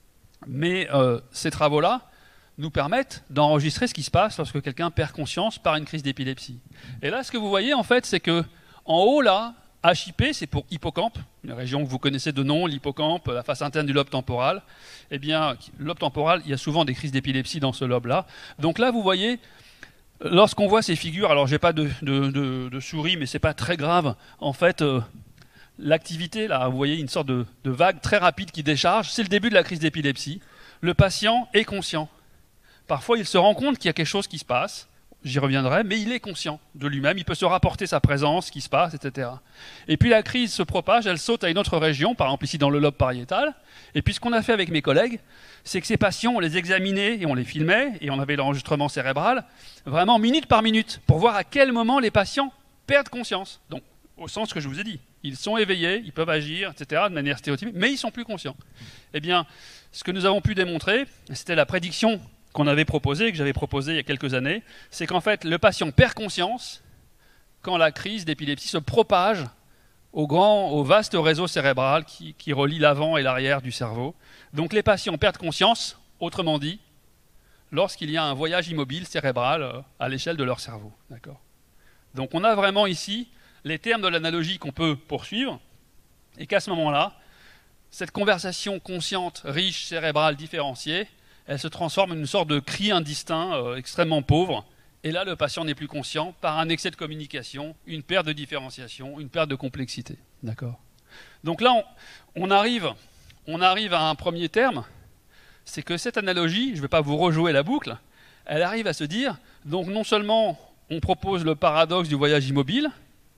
mais euh, ces travaux-là nous permettent d'enregistrer ce qui se passe lorsque quelqu'un perd conscience par une crise d'épilepsie. Et là, ce que vous voyez, en fait, c'est que en haut, là, H I P, c'est pour hippocampe, une région que vous connaissez de nom, l'hippocampe, la face interne du lobe temporal. Eh bien, le lobe temporal, il y a souvent des crises d'épilepsie dans ce lobe-là. Donc là, vous voyez, lorsqu'on voit ces figures, alors j'ai pas de, de, de, de souris, mais c'est pas très grave. En fait, euh, l'activité, là, vous voyez une sorte de, de vague très rapide qui décharge, c'est le début de la crise d'épilepsie. Le patient est conscient. Parfois, il se rend compte qu'il y a quelque chose qui se passe. J'y reviendrai, mais il est conscient de lui-même, il peut se rapporter sa présence, ce qui se passe, et cetera. Et puis la crise se propage, elle saute à une autre région, par exemple ici dans le lobe pariétal. Et puis ce qu'on a fait avec mes collègues, c'est que ces patients, on les examinait et on les filmait, et on avait l'enregistrement cérébral, vraiment minute par minute, pour voir à quel moment les patients perdent conscience. Donc, au sens que je vous ai dit, ils sont éveillés, ils peuvent agir, et cetera, de manière stéréotypée, mais ils sont plus conscients. Eh bien, ce que nous avons pu démontrer, c'était la prédiction qu'on avait proposé, que j'avais proposé il y a quelques années, c'est qu'en fait, le patient perd conscience quand la crise d'épilepsie se propage au grand, au vaste réseau cérébral qui, qui relie l'avant et l'arrière du cerveau. Donc les patients perdent conscience, autrement dit, lorsqu'il y a un voyage immobile cérébral à l'échelle de leur cerveau. D'accord ? Donc on a vraiment ici les termes de l'analogie qu'on peut poursuivre, et qu'à ce moment-là, cette conversation consciente, riche, cérébrale, différenciée, elle se transforme en une sorte de cri indistinct, euh, extrêmement pauvre. Et là, le patient n'est plus conscient par un excès de communication, une perte de différenciation, une perte de complexité. D'accord ? Donc là, on, on, arrive, on arrive à un premier terme, c'est que cette analogie, je ne vais pas vous rejouer la boucle, elle arrive à se dire, donc non seulement on propose le paradoxe du voyage immobile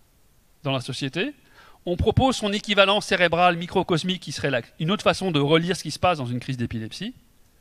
dans la société, on propose son équivalent cérébral microcosmique qui serait la, une autre façon de relire ce qui se passe dans une crise d'épilepsie.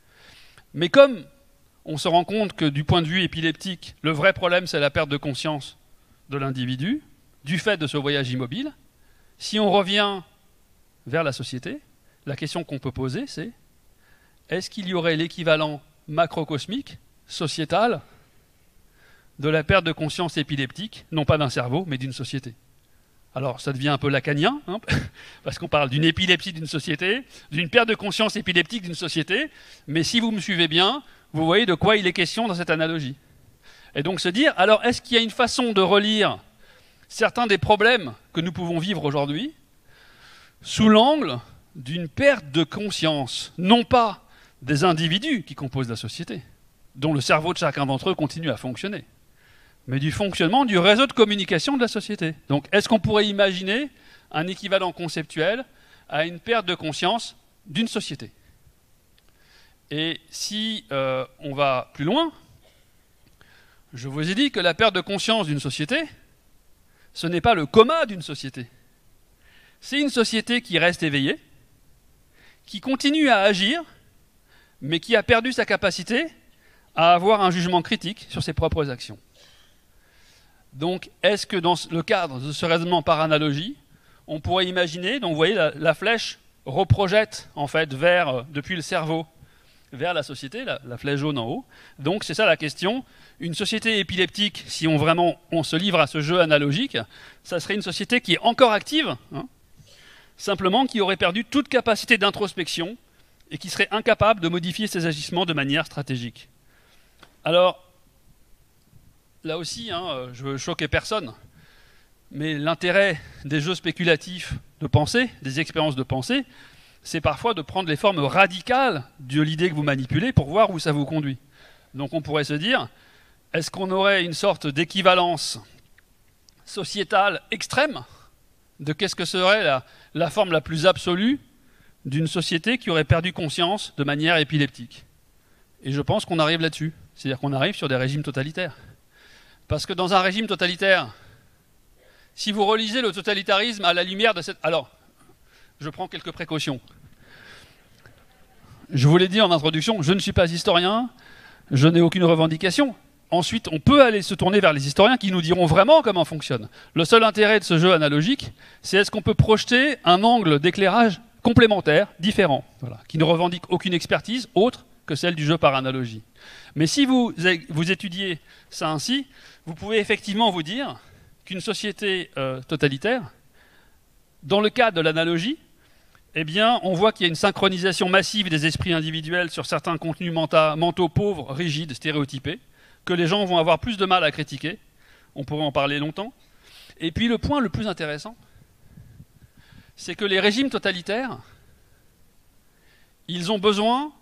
Mais comme on se rend compte que du point de vue épileptique, le vrai problème c'est la perte de conscience de l'individu, du fait de ce voyage immobile. Si on revient vers la société, la question qu'on peut poser, c'est est-ce qu'il y aurait l'équivalent macrocosmique, sociétal, de la perte de conscience épileptique, non pas d'un cerveau, mais d'une société? Alors, ça devient un peu lacanien, hein, parce qu'on parle d'une épilepsie d'une société, d'une perte de conscience épileptique d'une société, mais si vous me suivez bien, vous voyez de quoi il est question dans cette analogie. Et donc se dire, alors est-ce qu'il y a une façon de relire certains des problèmes que nous pouvons vivre aujourd'hui sous l'angle d'une perte de conscience, non pas des individus qui composent la société, dont le cerveau de chacun d'entre eux continue à fonctionner, mais du fonctionnement du réseau de communication de la société. Donc, est-ce qu'on pourrait imaginer un équivalent conceptuel à une perte de conscience d'une société? Et si euh, on va plus loin, je vous ai dit que la perte de conscience d'une société, ce n'est pas le coma d'une société. C'est une société qui reste éveillée, qui continue à agir, mais qui a perdu sa capacité à avoir un jugement critique sur ses propres actions. Donc, est-ce que dans le cadre de ce raisonnement par analogie, on pourrait imaginer, donc vous voyez, la, la flèche reprojette en fait vers, euh, depuis le cerveau vers la société, la, la flèche jaune en haut. Donc, c'est ça la question. Une société épileptique, si on vraiment on se livre à ce jeu analogique, ça serait une société qui est encore active, hein, simplement qui aurait perdu toute capacité d'introspection et qui serait incapable de modifier ses agissements de manière stratégique. Alors, là aussi, hein, je veux choquer personne, mais l'intérêt des jeux spéculatifs de pensée, des expériences de pensée, c'est parfois de prendre les formes radicales de l'idée que vous manipulez pour voir où ça vous conduit. Donc on pourrait se dire, est-ce qu'on aurait une sorte d'équivalence sociétale extrême de qu'est-ce que serait la, la forme la plus absolue d'une société qui aurait perdu conscience de manière épileptique? Et je pense qu'on arrive là-dessus. C'est-à-dire qu'on arrive sur des régimes totalitaires. Parce que dans un régime totalitaire, si vous relisez le totalitarisme à la lumière de cette... Alors, je prends quelques précautions. Je vous l'ai dit en introduction, je ne suis pas historien, je n'ai aucune revendication. Ensuite, on peut aller se tourner vers les historiens qui nous diront vraiment comment fonctionne. Le seul intérêt de ce jeu analogique, c'est est-ce qu'on peut projeter un angle d'éclairage complémentaire, différent, voilà, qui ne revendique aucune expertise autre que celle du jeu par analogie. Mais si vous, vous étudiez ça ainsi, vous pouvez effectivement vous dire qu'une société euh, totalitaire, dans le cadre de l'analogie, eh bien, on voit qu'il y a une synchronisation massive des esprits individuels sur certains contenus menta, mentaux pauvres, rigides, stéréotypés, que les gens vont avoir plus de mal à critiquer. On pourrait en parler longtemps. Et puis le point le plus intéressant, c'est que les régimes totalitaires, ils ont besoin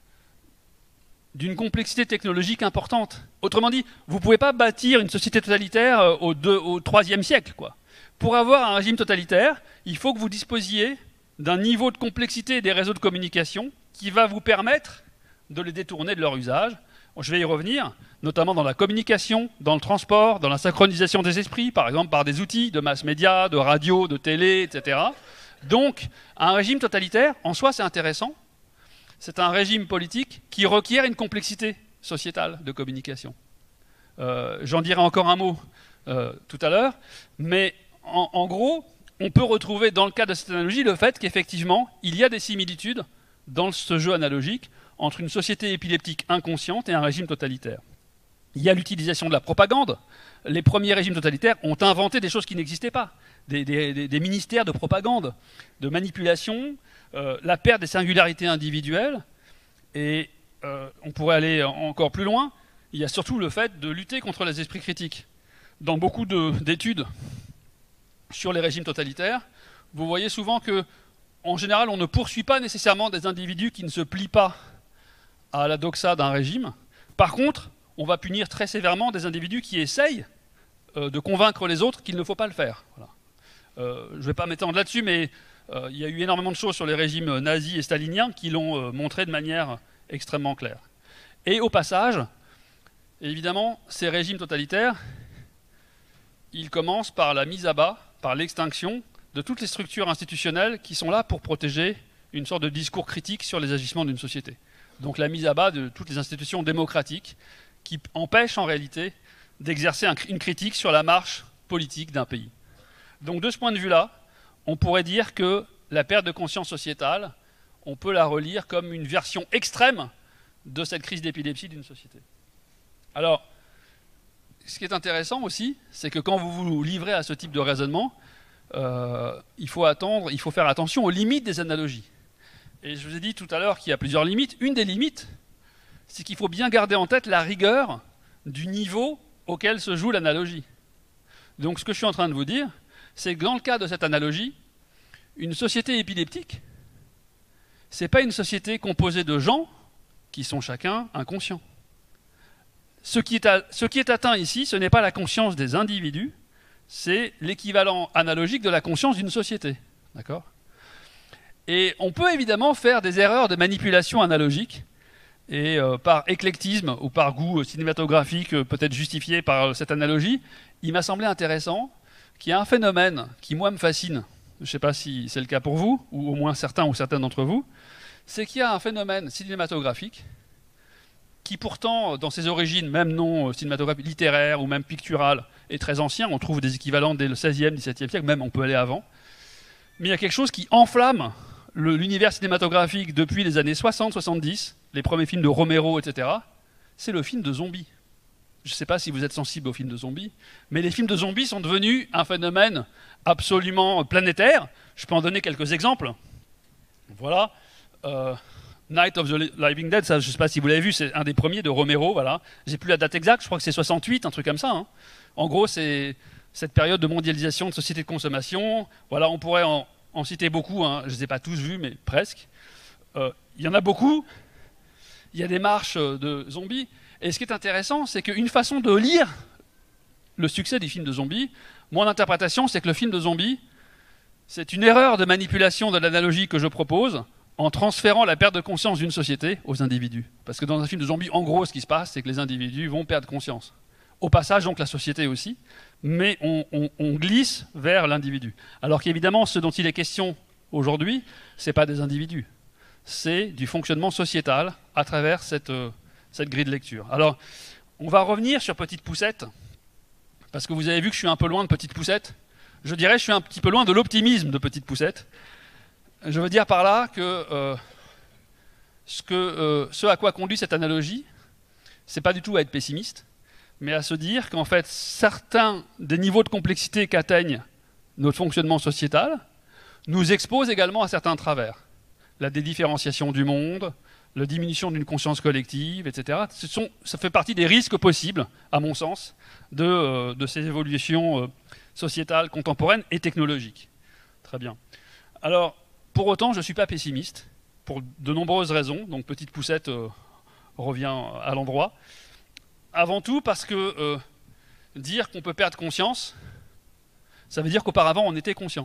d'une complexité technologique importante. Autrement dit, vous ne pouvez pas bâtir une société totalitaire au, deux, au troisième siècle, quoi. Pour avoir un régime totalitaire, il faut que vous disposiez d'un niveau de complexité des réseaux de communication qui va vous permettre de les détourner de leur usage. Je vais y revenir, notamment dans la communication, dans le transport, dans la synchronisation des esprits, par exemple par des outils de mass média, de radio, de télé, et cetera. Donc, un régime totalitaire, en soi, c'est intéressant. C'est un régime politique qui requiert une complexité sociétale de communication. Euh, J'en dirai encore un mot euh, tout à l'heure, mais en, en gros, on peut retrouver dans le cas de cette analogie le fait qu'effectivement, il y a des similitudes dans ce jeu analogique entre une société épileptique inconsciente et un régime totalitaire. Il y a l'utilisation de la propagande. Les premiers régimes totalitaires ont inventé des choses qui n'existaient pas. Des, des, des ministères de propagande, de manipulation, euh, la perte des singularités individuelles. Et euh, on pourrait aller encore plus loin. Il y a surtout le fait de lutter contre les esprits critiques. Dans beaucoup d'études sur les régimes totalitaires, vous voyez souvent que, en général, on ne poursuit pas nécessairement des individus qui ne se plient pas à la doxa d'un régime. Par contre, on va punir très sévèrement des individus qui essayent euh, de convaincre les autres qu'il ne faut pas le faire. Voilà. Euh, je ne vais pas m'étendre là-dessus, mais euh, il y a eu énormément de choses sur les régimes nazis et staliniens qui l'ont euh, montré de manière extrêmement claire. Et au passage, évidemment, ces régimes totalitaires, ils commencent par la mise à bas, par l'extinction de toutes les structures institutionnelles qui sont là pour protéger une sorte de discours critique sur les agissements d'une société. Donc la mise à bas de toutes les institutions démocratiques qui empêchent en réalité d'exercer un, une critique sur la marche politique d'un pays. Donc de ce point de vue-là, on pourrait dire que la perte de conscience sociétale, on peut la relire comme une version extrême de cette crise d'épilepsie d'une société. Alors, ce qui est intéressant aussi, c'est que quand vous vous livrez à ce type de raisonnement, euh, il faut attendre, il faut faire attention aux limites des analogies. Et je vous ai dit tout à l'heure qu'il y a plusieurs limites. Une des limites, c'est qu'il faut bien garder en tête la rigueur du niveau auquel se joue l'analogie. Donc ce que je suis en train de vous dire, c'est que dans le cas de cette analogie, une société épileptique, ce n'est pas une société composée de gens qui sont chacun inconscients. Ce qui est, à, ce qui est atteint ici, ce n'est pas la conscience des individus, c'est l'équivalent analogique de la conscience d'une société. D'accord ? Et on peut évidemment faire des erreurs de manipulation analogique, et euh, par éclectisme ou par goût cinématographique euh, peut-être justifié par euh, cette analogie, il m'a semblé intéressant qu'il y a un phénomène qui, moi, me fascine. Je ne sais pas si c'est le cas pour vous, ou au moins certains ou certaines d'entre vous, c'est qu'il y a un phénomène cinématographique qui pourtant, dans ses origines, même non cinématographiques, littéraires ou même picturales, est très ancien. On trouve des équivalents dès le seizième, dix-septième siècle, même on peut aller avant. Mais il y a quelque chose qui enflamme l'univers cinématographique depuis les années soixante soixante-dix, les premiers films de Romero, et cetera, c'est le film de zombies. Je ne sais pas si vous êtes sensible aux films de zombies, mais les films de zombies sont devenus un phénomène absolument planétaire. Je peux en donner quelques exemples. Voilà. Euh, Night of the Living Dead, ça, je ne sais pas si vous l'avez vu, c'est un des premiers de Romero. Voilà. J'ai plus la date exacte, je crois que c'est soixante-huit, un truc comme ça. Hein. En gros, c'est cette période de mondialisation, de société de consommation. Voilà, on pourrait en, en citer beaucoup, hein. Je ne les ai pas tous vus, mais presque. Il euh, y en a beaucoup. Il y a des marches de zombies. Et ce qui est intéressant, c'est qu'une façon de lire le succès des films de zombies, mon interprétation, c'est que le film de zombies, c'est une erreur de manipulation de l'analogie que je propose en transférant la perte de conscience d'une société aux individus. Parce que dans un film de zombies, en gros, ce qui se passe, c'est que les individus vont perdre conscience. Au passage, donc la société aussi, mais on, on, on glisse vers l'individu. Alors qu'évidemment, ce dont il est question aujourd'hui, ce n'est pas des individus. C'est du fonctionnement sociétal à travers cette, euh, cette grille de lecture. Alors, on va revenir sur Petite Poucette, parce que vous avez vu que je suis un peu loin de Petite Poucette. Je dirais que je suis un petit peu loin de l'optimisme de Petite Poucette. Je veux dire par là que, euh, ce, que euh, ce à quoi conduit cette analogie, c'est pas du tout à être pessimiste, mais à se dire qu'en fait, certains des niveaux de complexité qu'atteigne notre fonctionnement sociétal nous exposent également à certains travers. La dédifférenciation du monde, la diminution d'une conscience collective, et cetera. Ce sont, ça fait partie des risques possibles, à mon sens, de, euh, de ces évolutions euh, sociétales, contemporaines et technologiques. Très bien. Alors, pour autant, je ne suis pas pessimiste, pour de nombreuses raisons. Donc, Petite Poucette euh, revient à l'endroit. Avant tout parce que euh, dire qu'on peut perdre conscience, ça veut dire qu'auparavant, on était conscient.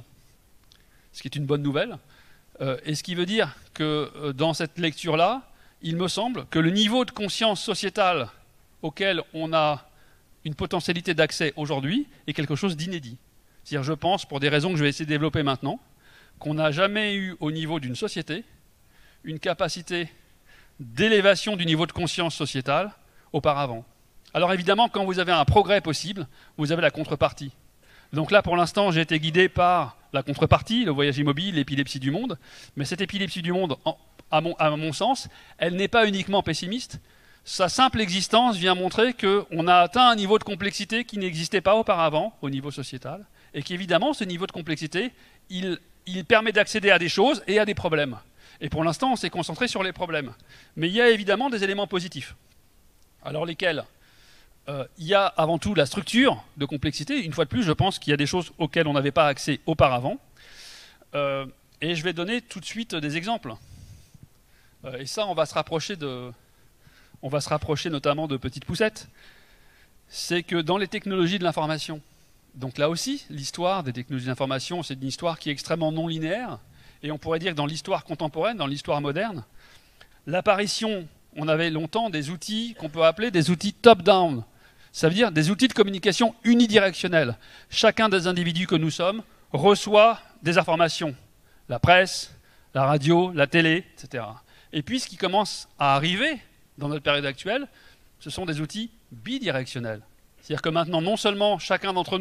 Ce qui est une bonne nouvelle. Euh, et ce qui veut dire que euh, dans cette lecture-là, il me semble que le niveau de conscience sociétale auquel on a une potentialité d'accès aujourd'hui est quelque chose d'inédit. C'est-à-dire, je pense, pour des raisons que je vais essayer de développer maintenant, qu'on n'a jamais eu au niveau d'une société une capacité d'élévation du niveau de conscience sociétale auparavant. Alors évidemment, quand vous avez un progrès possible, vous avez la contrepartie. Donc là, pour l'instant, j'ai été guidé par la contrepartie, le voyage immobile, l'épilepsie du monde. Mais cette épilepsie du monde, en, à, mon, à mon sens, elle n'est pas uniquement pessimiste. Sa simple existence vient montrer qu'on a atteint un niveau de complexité qui n'existait pas auparavant au niveau sociétal. Et qu'évidemment, ce niveau de complexité, il, il permet d'accéder à des choses et à des problèmes. Et pour l'instant, on s'est concentré sur les problèmes. Mais il y a évidemment des éléments positifs. Alors lesquels ? Euh, il y a avant tout la structure de complexité. Une fois de plus, je pense qu'il y a des choses auxquelles on n'avait pas accès auparavant. Euh, et je vais donner tout de suite des exemples. Euh, et ça, on va se rapprocher de, on va se rapprocher notamment de Petite Poucette. C'est que dans les technologies de l'information, donc là aussi, l'histoire des technologies de l'information, c'est une histoire qui est extrêmement non linéaire. Et on pourrait dire que dans l'histoire contemporaine, dans l'histoire moderne, l'apparition, on avait longtemps des outils qu'on peut appeler des outils top-down. Ça veut dire des outils de communication unidirectionnels. Chacun des individus que nous sommes reçoit des informations. La presse, la radio, la télé, et cetera. Et puis ce qui commence à arriver dans notre période actuelle, ce sont des outils bidirectionnels. C'est-à-dire que maintenant, non seulement chacun d'entre nous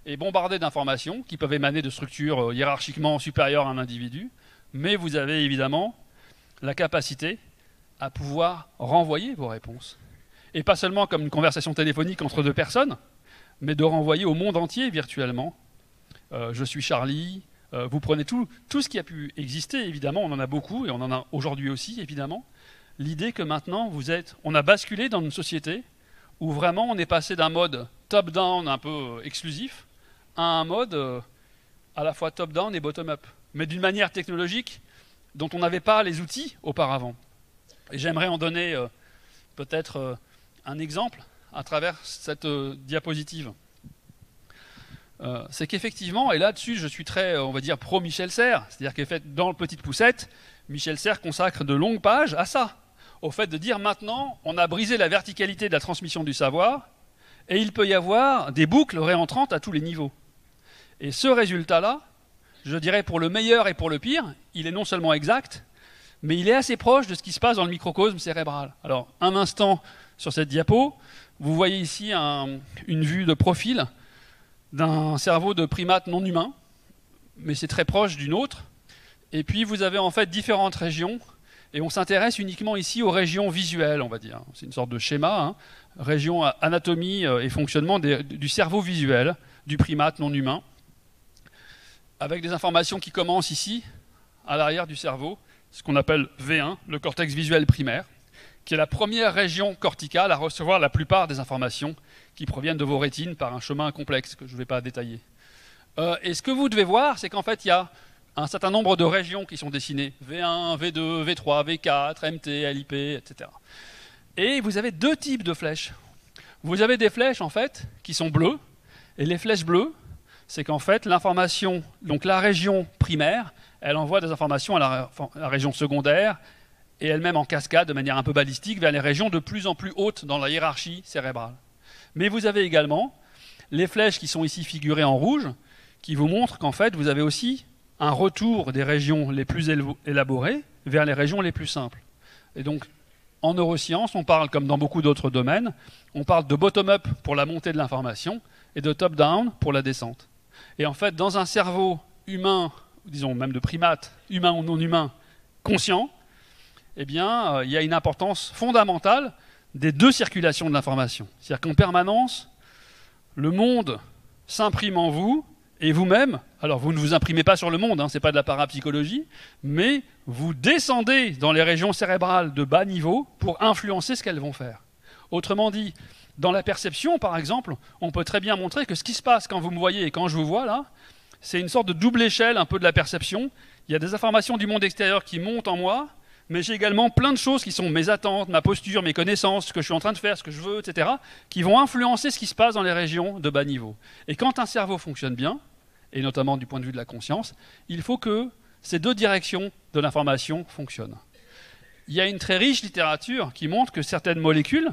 est bombardé d'informations qui peuvent émaner de structures hiérarchiquement supérieures à un individu, mais vous avez évidemment la capacité à pouvoir renvoyer vos réponses. Et pas seulement comme une conversation téléphonique entre deux personnes, mais de renvoyer au monde entier virtuellement. Euh, je suis Charlie, euh, vous prenez tout, tout ce qui a pu exister, évidemment, on en a beaucoup, et on en a aujourd'hui aussi, évidemment. L'idée que maintenant, vous êtes, on a basculé dans une société où vraiment on est passé d'un mode top-down un peu exclusif à un mode euh, à la fois top-down et bottom-up, mais d'une manière technologique dont on n'avait pas les outils auparavant. Et j'aimerais en donner euh, peut-être euh, un exemple à travers cette euh, diapositive. Euh, c'est qu'effectivement, et là-dessus je suis très, on va dire, pro-Michel Serres, c'est-à-dire qu'en fait, dans le Petite Poussette, Michel Serres consacre de longues pages à ça, au fait de dire maintenant, on a brisé la verticalité de la transmission du savoir, et il peut y avoir des boucles réentrantes à tous les niveaux. Et ce résultat-là, je dirais pour le meilleur et pour le pire, il est non seulement exact, mais il est assez proche de ce qui se passe dans le microcosme cérébral. Alors, un instant sur cette diapo, vous voyez ici un, une vue de profil d'un cerveau de primate non humain, mais c'est très proche d'une autre. Et puis vous avez en fait différentes régions, et on s'intéresse uniquement ici aux régions visuelles, on va dire. C'est une sorte de schéma, hein. Région anatomie et fonctionnement des, du cerveau visuel du primate non humain, avec des informations qui commencent ici, à l'arrière du cerveau, ce qu'on appelle V un, le cortex visuel primaire, qui est la première région corticale à recevoir la plupart des informations qui proviennent de vos rétines par un chemin complexe que je ne vais pas détailler. Euh, et ce que vous devez voir, c'est qu'en fait, il y a un certain nombre de régions qui sont dessinées, V un, V deux, V trois, V quatre, M T, L I P, et cetera. Et vous avez deux types de flèches. Vous avez des flèches, en fait, qui sont bleues, et les flèches bleues, c'est qu'en fait, l'information, donc la région primaire, elle envoie des informations à la, à la région secondaire, et elle-même en cascade, de manière un peu balistique, vers les régions de plus en plus hautes dans la hiérarchie cérébrale. Mais vous avez également les flèches qui sont ici figurées en rouge, qui vous montrent qu'en fait, vous avez aussi un retour des régions les plus élaborées vers les régions les plus simples. Et donc, en neurosciences, on parle, comme dans beaucoup d'autres domaines, on parle de bottom-up pour la montée de l'information et de top-down pour la descente. Et en fait, dans un cerveau humain, disons même de primate, humain ou non humain, conscient, eh bien, euh, il y a une importance fondamentale des deux circulations de l'information. C'est-à-dire qu'en permanence, le monde s'imprime en vous, et vous-même, alors vous ne vous imprimez pas sur le monde, hein, ce n'est pas de la parapsychologie, mais vous descendez dans les régions cérébrales de bas niveau pour influencer ce qu'elles vont faire. Autrement dit, dans la perception, par exemple, on peut très bien montrer que ce qui se passe quand vous me voyez et quand je vous vois là, c'est une sorte de double échelle un peu de la perception. Il y a des informations du monde extérieur qui montent en moi, mais j'ai également plein de choses qui sont mes attentes, ma posture, mes connaissances, ce que je suis en train de faire, ce que je veux, et cetera, qui vont influencer ce qui se passe dans les régions de bas niveau. Et quand un cerveau fonctionne bien, et notamment du point de vue de la conscience, il faut que ces deux directions de l'information fonctionnent. Il y a une très riche littérature qui montre que certaines molécules,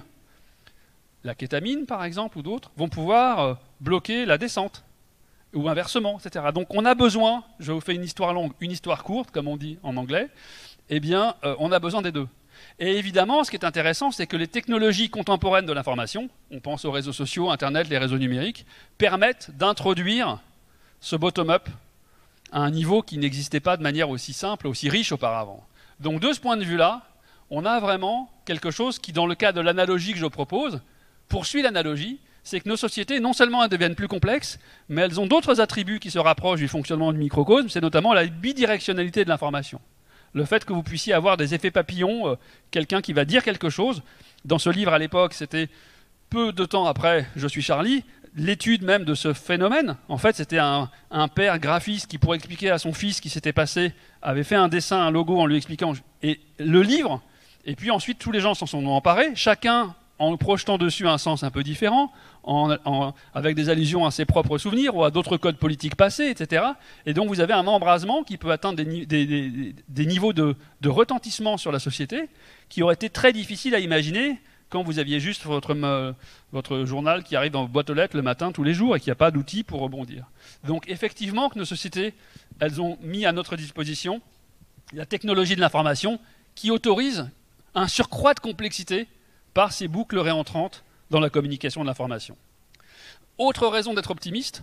la kétamine par exemple ou d'autres, vont pouvoir bloquer la descente, ou inversement, et cetera. Donc on a besoin, je vous fais une histoire longue, une histoire courte, comme on dit en anglais, eh bien euh, on a besoin des deux. Et évidemment, ce qui est intéressant, c'est que les technologies contemporaines de l'information, on pense aux réseaux sociaux, Internet, les réseaux numériques, permettent d'introduire ce bottom-up à un niveau qui n'existait pas de manière aussi simple, aussi riche auparavant. Donc de ce point de vue-là, on a vraiment quelque chose qui, dans le cas de l'analogie que je propose, poursuit l'analogie, c'est que nos sociétés, non seulement elles deviennent plus complexes, mais elles ont d'autres attributs qui se rapprochent du fonctionnement du microcosme, c'est notamment la bidirectionnalité de l'information. Le fait que vous puissiez avoir des effets papillons, euh, quelqu'un qui va dire quelque chose. Dans ce livre, à l'époque, c'était peu de temps après « Je suis Charlie », l'étude même de ce phénomène. En fait, c'était un, un père graphiste qui, pour expliquer à son fils ce qui s'était passé, avait fait un dessin, un logo en lui expliquant. Et le livre, et puis ensuite, tous les gens s'en sont emparés, chacun en projetant dessus un sens un peu différent, en, en, avec des allusions à ses propres souvenirs ou à d'autres codes politiques passés, et cetera. Et donc vous avez un embrasement qui peut atteindre des, des, des, des niveaux de, de retentissement sur la société qui auraient été très difficiles à imaginer quand vous aviez juste votre, euh, votre journal qui arrive dans votre boîte aux lettres le matin tous les jours et qu'il n'y a pas d'outils pour rebondir. Donc effectivement que nos sociétés, elles ont mis à notre disposition la technologie de l'information qui autorise un surcroît de complexité par ces boucles réentrantes dans la communication de l'information. Autre raison d'être optimiste,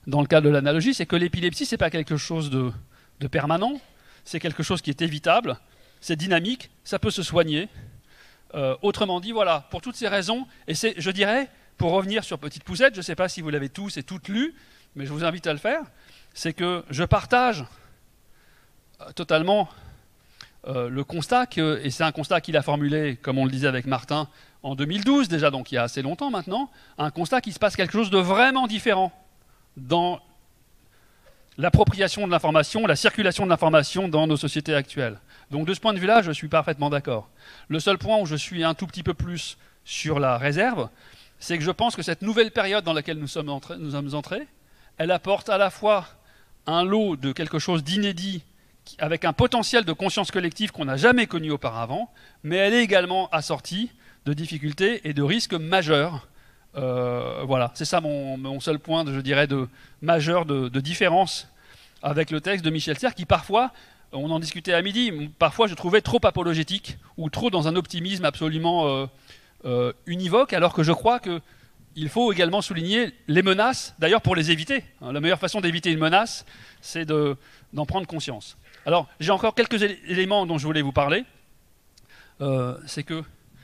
dans le cas de l'analogie, c'est que l'épilepsie, ce n'est pas quelque chose de, de permanent, c'est quelque chose qui est évitable, c'est dynamique, ça peut se soigner. Euh, autrement dit, voilà, pour toutes ces raisons, et c'est, je dirais, pour revenir sur Petite Poussette, je ne sais pas si vous l'avez tous et toutes lu, mais je vous invite à le faire, c'est que je partage euh, totalement euh, le constat, que, et c'est un constat qu'il a formulé, comme on le disait avec Martin, en deux mille douze déjà, donc il y a assez longtemps maintenant, un constat qu'il se passe quelque chose de vraiment différent dans l'appropriation de l'information, la circulation de l'information dans nos sociétés actuelles. Donc de ce point de vue-là, je suis parfaitement d'accord. Le seul point où je suis un tout petit peu plus sur la réserve, c'est que je pense que cette nouvelle période dans laquelle nous sommes entrés, nous sommes entrés, elle apporte à la fois un lot de quelque chose d'inédit, avec un potentiel de conscience collective qu'on n'a jamais connu auparavant, mais elle est également assortie de difficultés et de risques majeurs. Euh, voilà, c'est ça mon, mon seul point, de, je dirais, de majeur de, de différence avec le texte de Michel Serres, qui parfois, on en discutait à midi, parfois je trouvais trop apologétique, ou trop dans un optimisme absolument euh, euh, univoque, alors que je crois qu'il faut également souligner les menaces, d'ailleurs pour les éviter. La meilleure façon d'éviter une menace, c'est de, d'en prendre conscience. Alors, j'ai encore quelques éléments dont je voulais vous parler. Euh, c'est que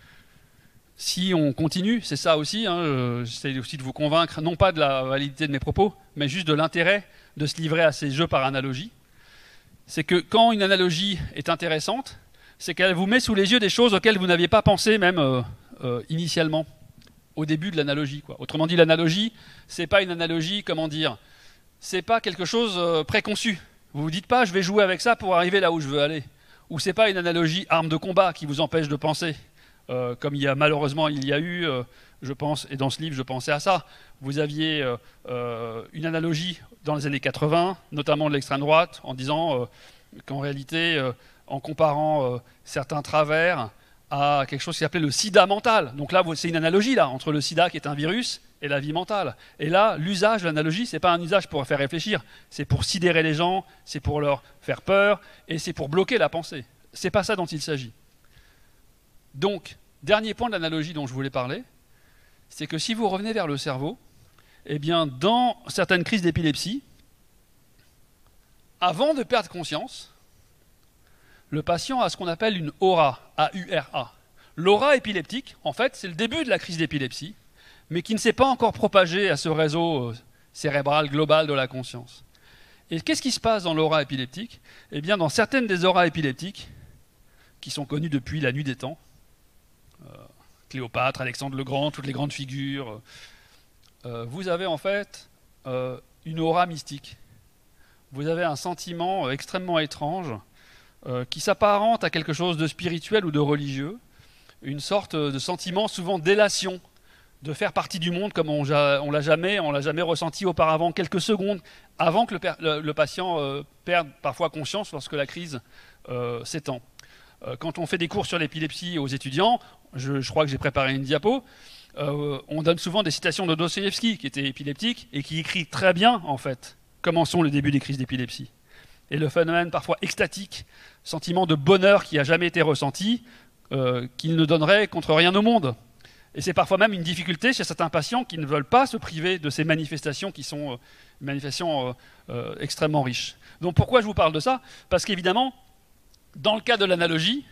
si on continue, c'est ça aussi, hein, j'essaie aussi de vous convaincre, non pas de la validité de mes propos, mais juste de l'intérêt de se livrer à ces jeux par analogie. C'est que quand une analogie est intéressante, c'est qu'elle vous met sous les yeux des choses auxquelles vous n'aviez pas pensé même euh, euh, initialement, au début de l'analogie, quoi. Autrement dit, l'analogie, c'est pas une analogie, comment dire, c'est pas quelque chose euh, préconçu. Vous vous dites pas, je vais jouer avec ça pour arriver là où je veux aller. Ou c'est pas une analogie arme de combat qui vous empêche de penser. Euh, comme il y a malheureusement il y a eu, euh, je pense, et dans ce livre je pensais à ça, vous aviez euh, euh, une analogie dans les années quatre-vingts, notamment de l'extrême droite, en disant euh, qu'en réalité, euh, en comparant euh, certains travers à quelque chose qui s'appelait le sida mental. Donc là, c'est une analogie là, entre le sida qui est un virus et la vie mentale. Et là, l'usage de l'analogie, ce n'est pas un usage pour faire réfléchir, c'est pour sidérer les gens, c'est pour leur faire peur, et c'est pour bloquer la pensée. Ce n'est pas ça dont il s'agit. Donc, dernier point de l'analogie dont je voulais parler, c'est que si vous revenez vers le cerveau, eh bien, dans certaines crises d'épilepsie, avant de perdre conscience, le patient a ce qu'on appelle une aura, A U R A. L'aura épileptique, en fait, c'est le début de la crise d'épilepsie, mais qui ne s'est pas encore propagé à ce réseau cérébral global de la conscience. Et qu'est-ce qui se passe dans l'aura épileptique? Eh bien, dans certaines des auras épileptiques, qui sont connues depuis la nuit des temps, euh, Cléopâtre, Alexandre le Grand, toutes les grandes figures, euh, vous avez en fait euh, une aura mystique. Vous avez un sentiment extrêmement étrange euh, qui s'apparente à quelque chose de spirituel ou de religieux, une sorte de sentiment souvent d'élation, de faire partie du monde comme on ne l'a jamais, on l'a jamais ressenti auparavant, quelques secondes avant que le, le, le patient euh, perde parfois conscience lorsque la crise euh, s'étend. Euh, quand on fait des cours sur l'épilepsie aux étudiants, je, je crois que j'ai préparé une diapo, euh, on donne souvent des citations de Dostoïevski, qui était épileptique, et qui écrit très bien, en fait, comment sont le début des crises d'épilepsie. Et le phénomène parfois extatique, sentiment de bonheur qui n'a jamais été ressenti, euh, qu'il ne donnerait contre rien au monde. Et c'est parfois même une difficulté chez certains patients qui ne veulent pas se priver de ces manifestations qui sont euh, manifestations euh, euh, extrêmement riches. Donc pourquoi je vous parle de ça? Parce qu'évidemment, dans le cas de l'analogie,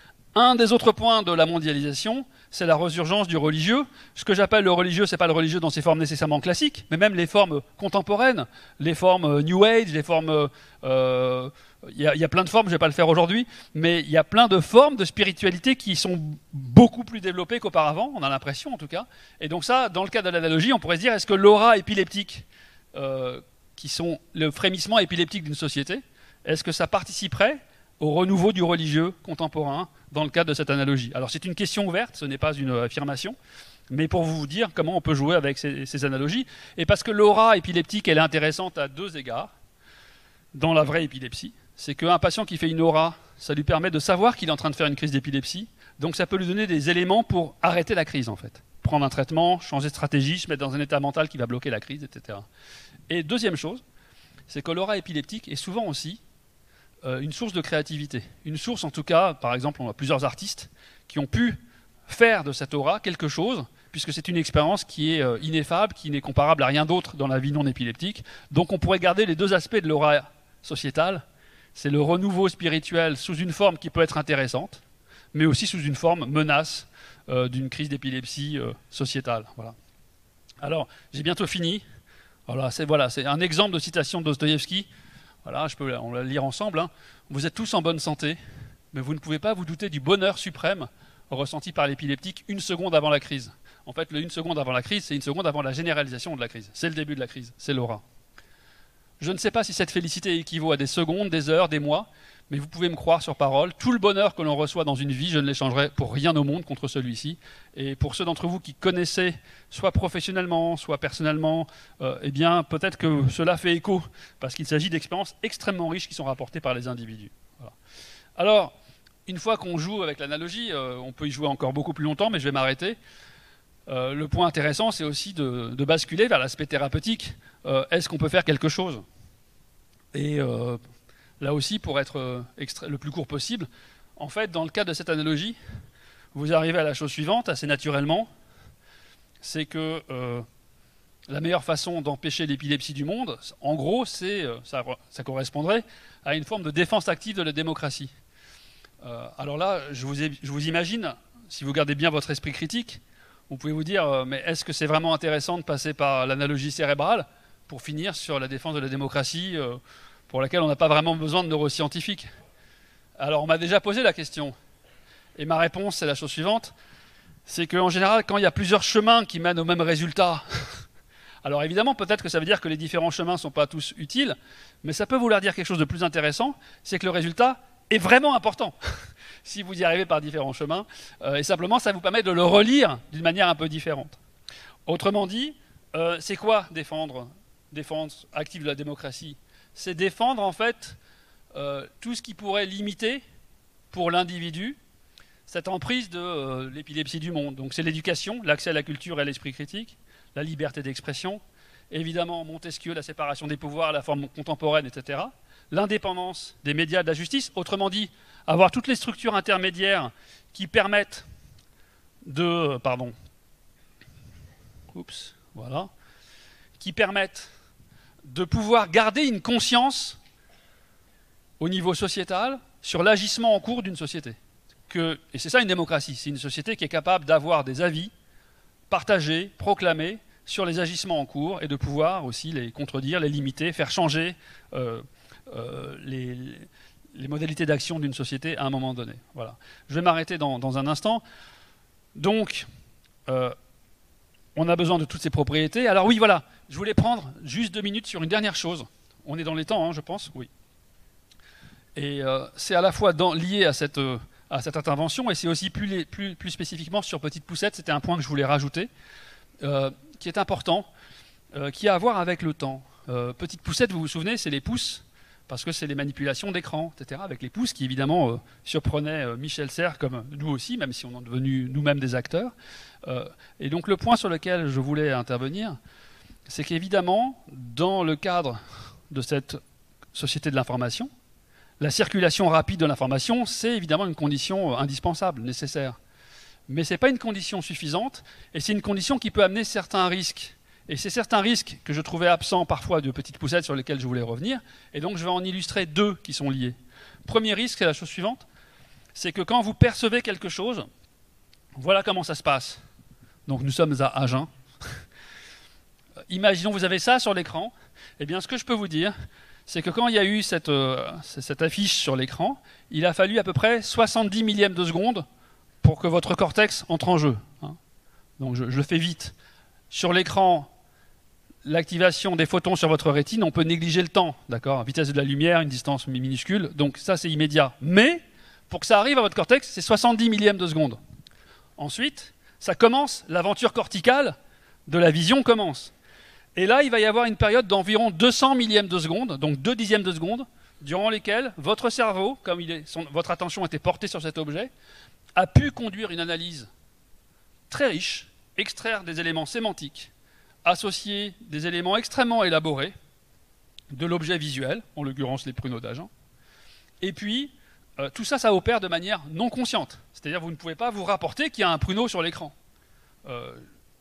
un des autres points de la mondialisation, c'est la résurgence du religieux. Ce que j'appelle le religieux, ce n'est pas le religieux dans ses formes nécessairement classiques, mais même les formes contemporaines, les formes New Age, les formes... Euh, il y a, il y a plein de formes, je ne vais pas le faire aujourd'hui, mais il y a plein de formes de spiritualité qui sont beaucoup plus développées qu'auparavant, on a l'impression en tout cas. Et donc ça, dans le cas de l'analogie, on pourrait se dire, est-ce que l'aura épileptique, euh, qui sont le frémissement épileptique d'une société, est-ce que ça participerait au renouveau du religieux contemporain dans le cadre de cette analogie? Alors c'est une question ouverte, ce n'est pas une affirmation, mais pour vous dire comment on peut jouer avec ces, ces analogies. Et parce que l'aura épileptique, elle est intéressante à deux égards, dans la vraie épilepsie, c'est qu'un patient qui fait une aura, ça lui permet de savoir qu'il est en train de faire une crise d'épilepsie, donc ça peut lui donner des éléments pour arrêter la crise en fait. Prendre un traitement, changer de stratégie, se mettre dans un état mental qui va bloquer la crise, et cetera. Et deuxième chose, c'est que l'aura épileptique est souvent aussi euh, une source de créativité. Une source en tout cas, par exemple, on a plusieurs artistes qui ont pu faire de cette aura quelque chose, puisque c'est une expérience qui est euh, ineffable, qui n'est comparable à rien d'autre dans la vie non épileptique. Donc on pourrait garder les deux aspects de l'aura sociétale. C'est le renouveau spirituel sous une forme qui peut être intéressante, mais aussi sous une forme menace euh, d'une crise d'épilepsie euh, sociétale. Voilà. Alors, j'ai bientôt fini. Voilà, c'est voilà, c'est un exemple de citation de Dostoïevski. Voilà, je peux, on va la lire ensemble. Hein. Vous êtes tous en bonne santé, mais vous ne pouvez pas vous douter du bonheur suprême ressenti par l'épileptique une seconde avant la crise. En fait, le une seconde avant la crise, c'est une seconde avant la généralisation de la crise. C'est le début de la crise, c'est l'aura. Je ne sais pas si cette félicité équivaut à des secondes, des heures, des mois, mais vous pouvez me croire sur parole, tout le bonheur que l'on reçoit dans une vie, je ne l'échangerai pour rien au monde contre celui-ci. Et pour ceux d'entre vous qui connaissaient, soit professionnellement, soit personnellement, euh, eh bien, peut-être que cela fait écho, parce qu'il s'agit d'expériences extrêmement riches qui sont rapportées par les individus. Voilà. Alors, une fois qu'on joue avec l'analogie, euh, on peut y jouer encore beaucoup plus longtemps, mais je vais m'arrêter. Euh, le point intéressant, c'est aussi de, de basculer vers l'aspect thérapeutique. Euh, Est-ce qu'on peut faire quelque chose? Et euh, là aussi, pour être euh, le plus court possible, en fait, dans le cadre de cette analogie, vous arrivez à la chose suivante, assez naturellement, c'est que euh, la meilleure façon d'empêcher l'épilepsie du monde, en gros, c'est, euh, ça, ça correspondrait à une forme de défense active de la démocratie. Euh, alors là, je vous, ai, je vous imagine, si vous gardez bien votre esprit critique, vous pouvez vous dire, euh, mais est-ce que c'est vraiment intéressant de passer par l'analogie cérébrale pour finir sur la défense de la démocratie, euh, pour laquelle on n'a pas vraiment besoin de neuroscientifiques? Alors on m'a déjà posé la question, et ma réponse c'est la chose suivante, c'est qu'en général, quand il y a plusieurs chemins qui mènent au même résultat, alors évidemment peut-être que ça veut dire que les différents chemins ne sont pas tous utiles, mais ça peut vouloir dire quelque chose de plus intéressant, c'est que le résultat est vraiment important. Si vous y arrivez par différents chemins, euh, et simplement ça vous permet de le relire d'une manière un peu différente. Autrement dit, euh, c'est quoi défendre, défendre active de la démocratie? C'est défendre en fait euh, tout ce qui pourrait limiter pour l'individu cette emprise de euh, l'épilepsie du monde. Donc c'est l'éducation, l'accès à la culture et à l'esprit critique, la liberté d'expression, évidemment Montesquieu, la séparation des pouvoirs, la forme contemporaine, et cetera. L'indépendance des médias, de la justice, autrement dit, avoir toutes les structures intermédiaires qui permettent de, pardon, oups, voilà, qui permettent de pouvoir garder une conscience au niveau sociétal sur l'agissement en cours d'une société. Que, et c'est ça une démocratie, c'est une société qui est capable d'avoir des avis partagés, proclamés sur les agissements en cours et de pouvoir aussi les contredire, les limiter, faire changer euh, euh, les, les modalités d'action d'une société à un moment donné. Voilà. Je vais m'arrêter dans, dans un instant. Donc, euh, on a besoin de toutes ces propriétés. Alors oui, voilà, je voulais prendre juste deux minutes sur une dernière chose. On est dans les temps, hein, je pense, oui. Et euh, c'est à la fois dans, lié à cette, euh, à cette intervention, et c'est aussi plus, plus, plus spécifiquement sur Petite Poussette, c'était un point que je voulais rajouter, euh, qui est important, euh, qui a à voir avec le temps. Euh, Petite Poussette, vous vous souvenez, c'est les pouces, parce que c'est les manipulations d'écran, et cetera, avec les pouces qui évidemment euh, surprenaient euh, Michel Serres, comme nous aussi, même si on est devenus nous-mêmes des acteurs. Euh, et donc le point sur lequel je voulais intervenir, c'est qu'évidemment, dans le cadre de cette société de l'information, la circulation rapide de l'information, c'est évidemment une condition indispensable, nécessaire. Mais ce n'est pas une condition suffisante, et c'est une condition qui peut amener certains risques. Et c'est certains risques que je trouvais absents parfois de Petites Poussettes sur lesquels je voulais revenir, et donc je vais en illustrer deux qui sont liés. Premier risque, c'est la chose suivante, c'est que quand vous percevez quelque chose, voilà comment ça se passe. Donc nous sommes à Agen. Imaginons vous avez ça sur l'écran, eh bien ce que je peux vous dire, c'est que quand il y a eu cette, euh, cette affiche sur l'écran, il a fallu à peu près soixante-dix millièmes de seconde pour que votre cortex entre en jeu. Hein. Donc je, je le fais vite. Sur l'écran, l'activation des photons sur votre rétine, on peut négliger le temps, d'accord ? Vitesse de la lumière, une distance minuscule, donc ça c'est immédiat. Mais, pour que ça arrive à votre cortex, c'est soixante-dix millièmes de seconde. Ensuite, ça commence, l'aventure corticale de la vision commence. Et là, il va y avoir une période d'environ deux cents millièmes de seconde, donc deux dixièmes de seconde, durant lesquelles votre cerveau, comme il est, son, votre attention était portée sur cet objet, a pu conduire une analyse très riche, extraire des éléments sémantiques, associer des éléments extrêmement élaborés de l'objet visuel, en l'occurrence les pruneaux d'Agen. Et puis, euh, tout ça, ça opère de manière non consciente. C'est-à-dire que vous ne pouvez pas vous rapporter qu'il y a un pruneau sur l'écran. Euh,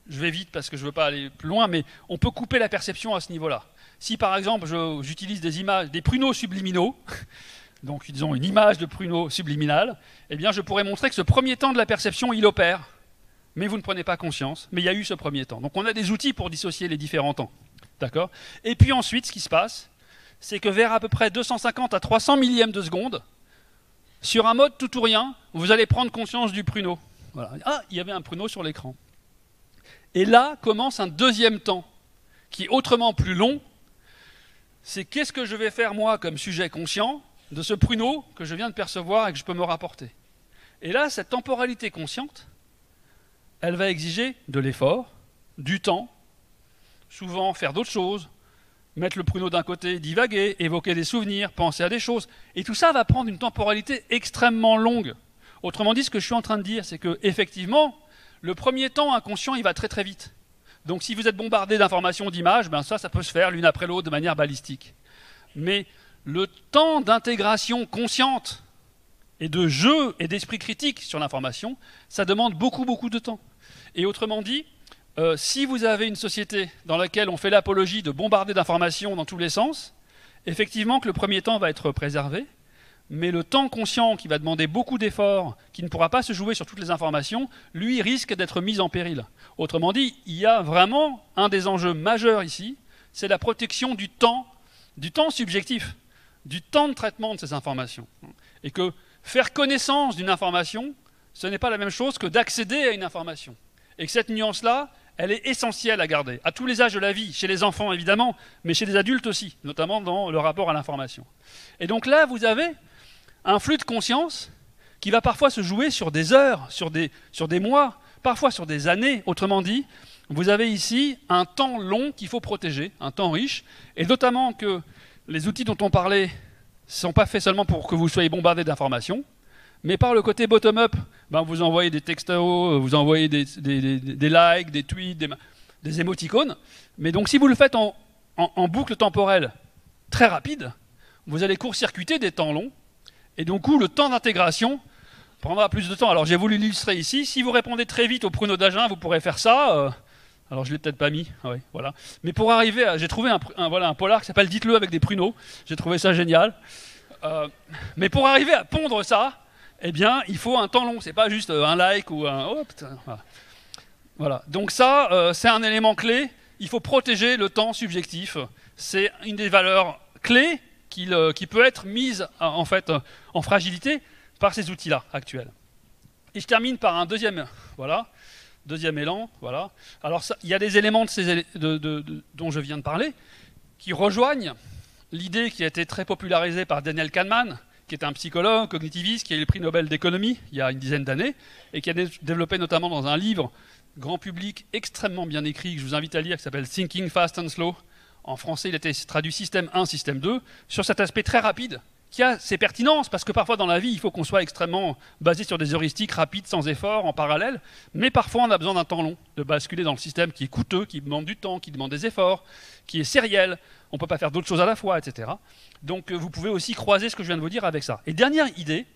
je vais vite parce que je ne veux pas aller plus loin, mais on peut couper la perception à ce niveau-là. Si par exemple j'utilise des images, des pruneaux subliminaux, donc disons une image de pruneau subliminal, eh bien je pourrais montrer que ce premier temps de la perception, il opère, mais vous ne prenez pas conscience, mais il y a eu ce premier temps. Donc on a des outils pour dissocier les différents temps. D'accord ? Et puis ensuite, ce qui se passe, c'est que vers à peu près deux cent cinquante à trois cents millièmes de seconde, sur un mode tout ou rien, vous allez prendre conscience du pruneau. Voilà. Ah, il y avait un pruneau sur l'écran. Et là commence un deuxième temps, qui est autrement plus long. C'est qu'est-ce que je vais faire moi comme sujet conscient de ce pruneau que je viens de percevoir et que je peux me rapporter. Et là, cette temporalité consciente, elle va exiger de l'effort, du temps, souvent faire d'autres choses, mettre le pruneau d'un côté, divaguer, évoquer des souvenirs, penser à des choses. Et tout ça va prendre une temporalité extrêmement longue. Autrement dit, ce que je suis en train de dire, c'est que effectivement, le premier temps inconscient, il va très très vite. Donc si vous êtes bombardé d'informations, d'images, ben ça, ça peut se faire l'une après l'autre de manière balistique. Mais le temps d'intégration consciente et de jeu et d'esprit critique sur l'information, ça demande beaucoup, beaucoup de temps. Et autrement dit, euh, si vous avez une société dans laquelle on fait l'apologie de bombarder d'informations dans tous les sens, effectivement que le premier temps va être préservé, mais le temps conscient qui va demander beaucoup d'efforts, qui ne pourra pas se jouer sur toutes les informations, lui risque d'être mis en péril. Autrement dit, il y a vraiment un des enjeux majeurs ici, c'est la protection du temps, du temps subjectif, du temps de traitement de ces informations. Et que faire connaissance d'une information, ce n'est pas la même chose que d'accéder à une information. Et que cette nuance-là, elle est essentielle à garder, à tous les âges de la vie, chez les enfants évidemment, mais chez les adultes aussi, notamment dans le rapport à l'information. Et donc là, vous avez un flux de conscience qui va parfois se jouer sur des heures, sur des, sur des mois, parfois sur des années. Autrement dit, vous avez ici un temps long qu'il faut protéger, un temps riche, et notamment que les outils dont on parlait ne sont pas faits seulement pour que vous soyez bombardé d'informations, mais par le côté bottom-up, ben vous envoyez des textos, vous envoyez des, des, des, des likes, des tweets, des, des émoticônes. Mais donc si vous le faites en, en, en boucle temporelle très rapide, vous allez court-circuiter des temps longs, et donc coup, le temps d'intégration prendra plus de temps. Alors j'ai voulu l'illustrer ici. Si vous répondez très vite au pruneau d'Agen, vous pourrez faire ça. Euh, alors je ne l'ai peut-être pas mis. Ah ouais, voilà. Mais pour arriver à... J'ai trouvé un, un, voilà, un polar qui s'appelle « Dites-le avec des pruneaux ». J'ai trouvé ça génial. Euh, mais pour arriver à pondre ça, eh bien, il faut un temps long. C'est pas juste un like ou un... Oh, putain, voilà. Voilà. Donc ça, euh, c'est un élément clé. Il faut protéger le temps subjectif. C'est une des valeurs clés qui, euh, qui peut être mise en, fait, euh, en fragilité par ces outils-là actuels. Et je termine par un deuxième, voilà, deuxième élan. Voilà. Alors, ça, il y a des éléments de ces, de, de, de, dont je viens de parler qui rejoignent l'idée qui a été très popularisée par Daniel Kahneman, qui est un psychologue cognitiviste qui a eu le prix Nobel d'économie il y a une dizaine d'années et qui a développé notamment dans un livre grand public extrêmement bien écrit que je vous invite à lire qui s'appelle Thinking Fast and Slow. En français, il a été traduit système un, système deux, sur cet aspect très rapide qui a ses pertinences, parce que parfois dans la vie, il faut qu'on soit extrêmement basé sur des heuristiques rapides, sans effort, en parallèle, mais parfois on a besoin d'un temps long, de basculer dans le système qui est coûteux, qui demande du temps, qui demande des efforts, qui est sériel, on ne peut pas faire d'autres choses à la fois, et cetera. Donc vous pouvez aussi croiser ce que je viens de vous dire avec ça. Et dernière idée,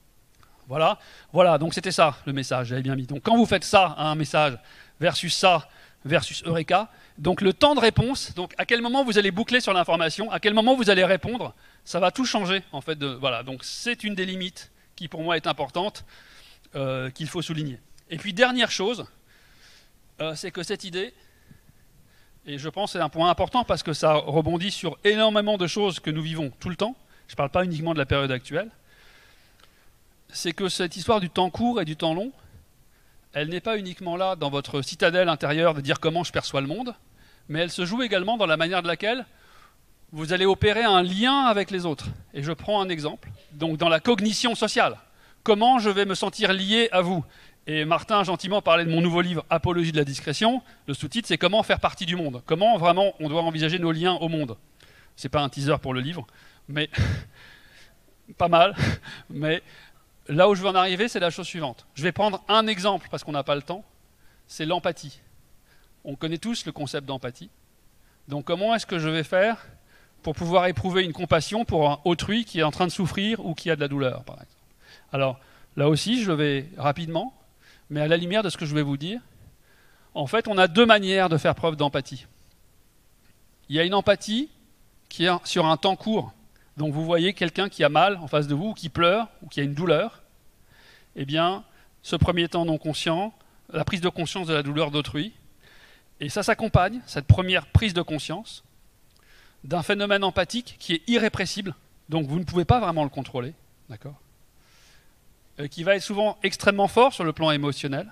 voilà, voilà, donc c'était ça le message, j'avais bien mis. Donc quand vous faites ça, un message, versus ça, versus Eureka, donc le temps de réponse, donc à quel moment vous allez boucler sur l'information, à quel moment vous allez répondre, ça va tout changer en fait. De, voilà, donc c'est une des limites qui pour moi est importante, euh, qu'il faut souligner. Et puis dernière chose, euh, c'est que cette idée, et je pense que c'est un point important parce que ça rebondit sur énormément de choses que nous vivons tout le temps, je ne parle pas uniquement de la période actuelle, c'est que cette histoire du temps court et du temps long, elle n'est pas uniquement là dans votre citadelle intérieure de dire comment je perçois le monde, mais elle se joue également dans la manière de laquelle vous allez opérer un lien avec les autres. Et je prends un exemple, donc dans la cognition sociale. Comment je vais me sentir lié à vous? Et Martin gentiment parlait de mon nouveau livre Apologie de la discrétion. Le sous-titre, c'est comment faire partie du monde. Comment vraiment on doit envisager nos liens au monde. C'est pas un teaser pour le livre, mais pas mal. Mais là où je veux en arriver, c'est la chose suivante. Je vais prendre un exemple parce qu'on n'a pas le temps. C'est l'empathie. On connaît tous le concept d'empathie. Donc comment est-ce que je vais faire pour pouvoir éprouver une compassion pour un autrui qui est en train de souffrir ou qui a de la douleur, par exemple. Alors, là aussi, je vais rapidement, mais à la lumière de ce que je vais vous dire, En fait, on a deux manières de faire preuve d'empathie. Il y a une empathie qui est sur un temps court. Donc vous voyez quelqu'un qui a mal en face de vous, ou qui pleure, ou qui a une douleur. Eh bien, ce premier temps non conscient, la prise de conscience de la douleur d'autrui, et ça s'accompagne, cette première prise de conscience, d'un phénomène empathique qui est irrépressible, donc vous ne pouvez pas vraiment le contrôler, d'accord, euh, qui va être souvent extrêmement fort sur le plan émotionnel,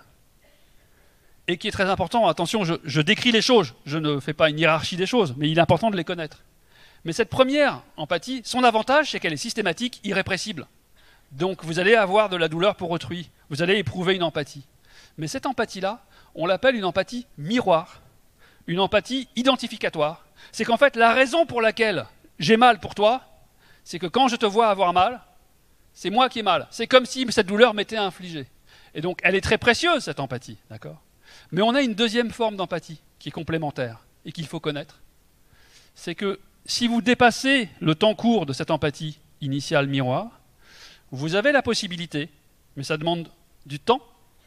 et qui est très important. Attention, je, je décris les choses, je ne fais pas une hiérarchie des choses, mais il est important de les connaître. Mais cette première empathie, son avantage, c'est qu'elle est systématique, irrépressible. Donc vous allez avoir de la douleur pour autrui, vous allez éprouver une empathie. Mais cette empathie-là, on l'appelle une empathie miroir, une empathie identificatoire. C'est qu'en fait, la raison pour laquelle j'ai mal pour toi, c'est que quand je te vois avoir mal, c'est moi qui ai mal. C'est comme si cette douleur m'était infligée. Et donc, elle est très précieuse, cette empathie, d'accord ? Mais on a une deuxième forme d'empathie qui est complémentaire et qu'il faut connaître. C'est que si vous dépassez le temps court de cette empathie initiale miroir, vous avez la possibilité, mais ça demande du temps,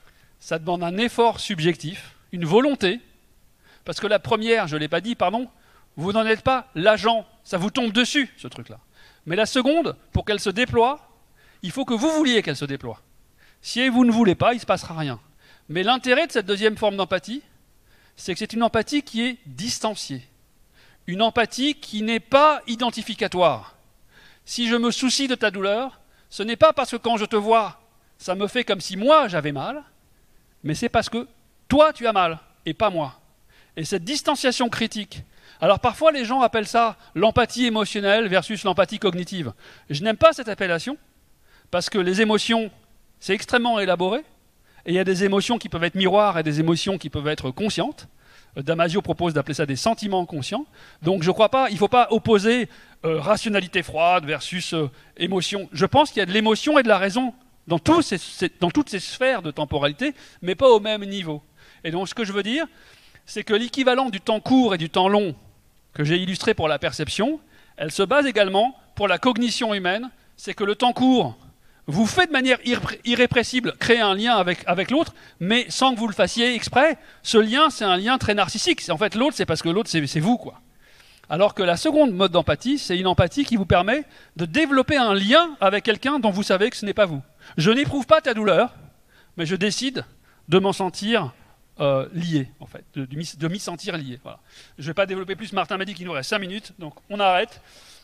ça demande un effort subjectif, une volonté, parce que la première, je ne l'ai pas dit, pardon, vous n'en êtes pas l'agent, ça vous tombe dessus, ce truc-là. Mais la seconde, pour qu'elle se déploie, il faut que vous vouliez qu'elle se déploie. Si vous ne voulez pas, il ne se passera rien. Mais l'intérêt de cette deuxième forme d'empathie, c'est que c'est une empathie qui est distanciée. Une empathie qui n'est pas identificatoire. Si je me soucie de ta douleur, ce n'est pas parce que quand je te vois, ça me fait comme si moi j'avais mal, mais c'est parce que toi tu as mal, et pas moi. Et cette distanciation critique, alors parfois les gens appellent ça l'empathie émotionnelle versus l'empathie cognitive. Je n'aime pas cette appellation, parce que les émotions, c'est extrêmement élaboré, et il y a des émotions qui peuvent être miroirs et des émotions qui peuvent être conscientes. Damasio propose d'appeler ça des sentiments conscients. Donc je ne crois pas, il ne faut pas opposer euh, rationalité froide versus euh, émotion. Je pense qu'il y a de l'émotion et de la raison dans, tous ces, ces, dans toutes ces sphères de temporalité, mais pas au même niveau. Et donc ce que je veux dire, c'est que l'équivalent du temps court et du temps long que j'ai illustré pour la perception, elle se base également pour la cognition humaine. C'est que le temps court vous fait de manière irré irrépressible créer un lien avec, avec l'autre, mais sans que vous le fassiez exprès. Ce lien, c'est un lien très narcissique. En fait, l'autre, c'est parce que l'autre, c'est vous, quoi. Alors que la seconde mode d'empathie, c'est une empathie qui vous permet de développer un lien avec quelqu'un dont vous savez que ce n'est pas vous. Je n'éprouve pas ta douleur, mais je décide de m'en sentir euh, lié, en fait, de, de m'y sentir lié. Voilà. Je ne vais pas développer plus. Martin m'a dit qu'il nous reste cinq minutes, donc on arrête.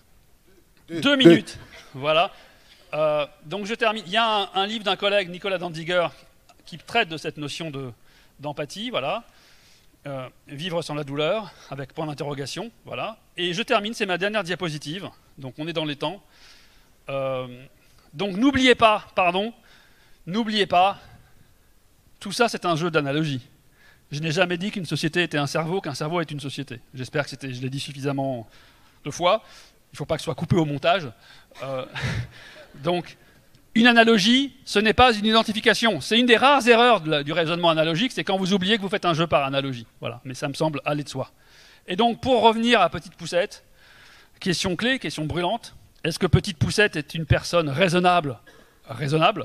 Deux, Deux minutes. Deux. Voilà. Euh, donc je termine. Il y a un, un livre d'un collègue, Nicolas Danziger, qui traite de cette notion d'empathie, voilà. Euh, vivre sans la douleur, avec point d'interrogation, voilà. Et je termine, c'est ma dernière diapositive, donc on est dans les temps. Euh, donc n'oubliez pas, pardon, n'oubliez pas, tout ça c'est un jeu d'analogie. Je n'ai jamais dit qu'une société était un cerveau, qu'un cerveau est une société. J'espère que c'était, je l'ai dit suffisamment de fois. Il ne faut pas que ce soit coupé au montage. Euh, Donc, une analogie, ce n'est pas une identification. C'est une des rares erreurs de la, du raisonnement analogique, c'est quand vous oubliez que vous faites un jeu par analogie. Voilà, mais ça me semble aller de soi. Et donc, pour revenir à Petite Poucette, question clé, question brûlante, est-ce que Petite Poucette est une personne raisonnable Raisonnable.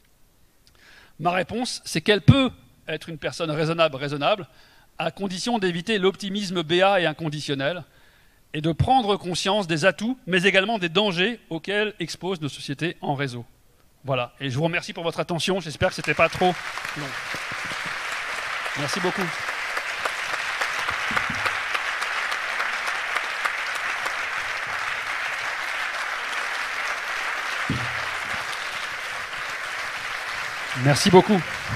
Ma réponse, c'est qu'elle peut être une personne raisonnable, raisonnable, à condition d'éviter l'optimisme béat et inconditionnel, et de prendre conscience des atouts, mais également des dangers auxquels exposent nos sociétés en réseau. Voilà, et je vous remercie pour votre attention, j'espère que ce n'était pas trop long. Merci beaucoup. Merci beaucoup.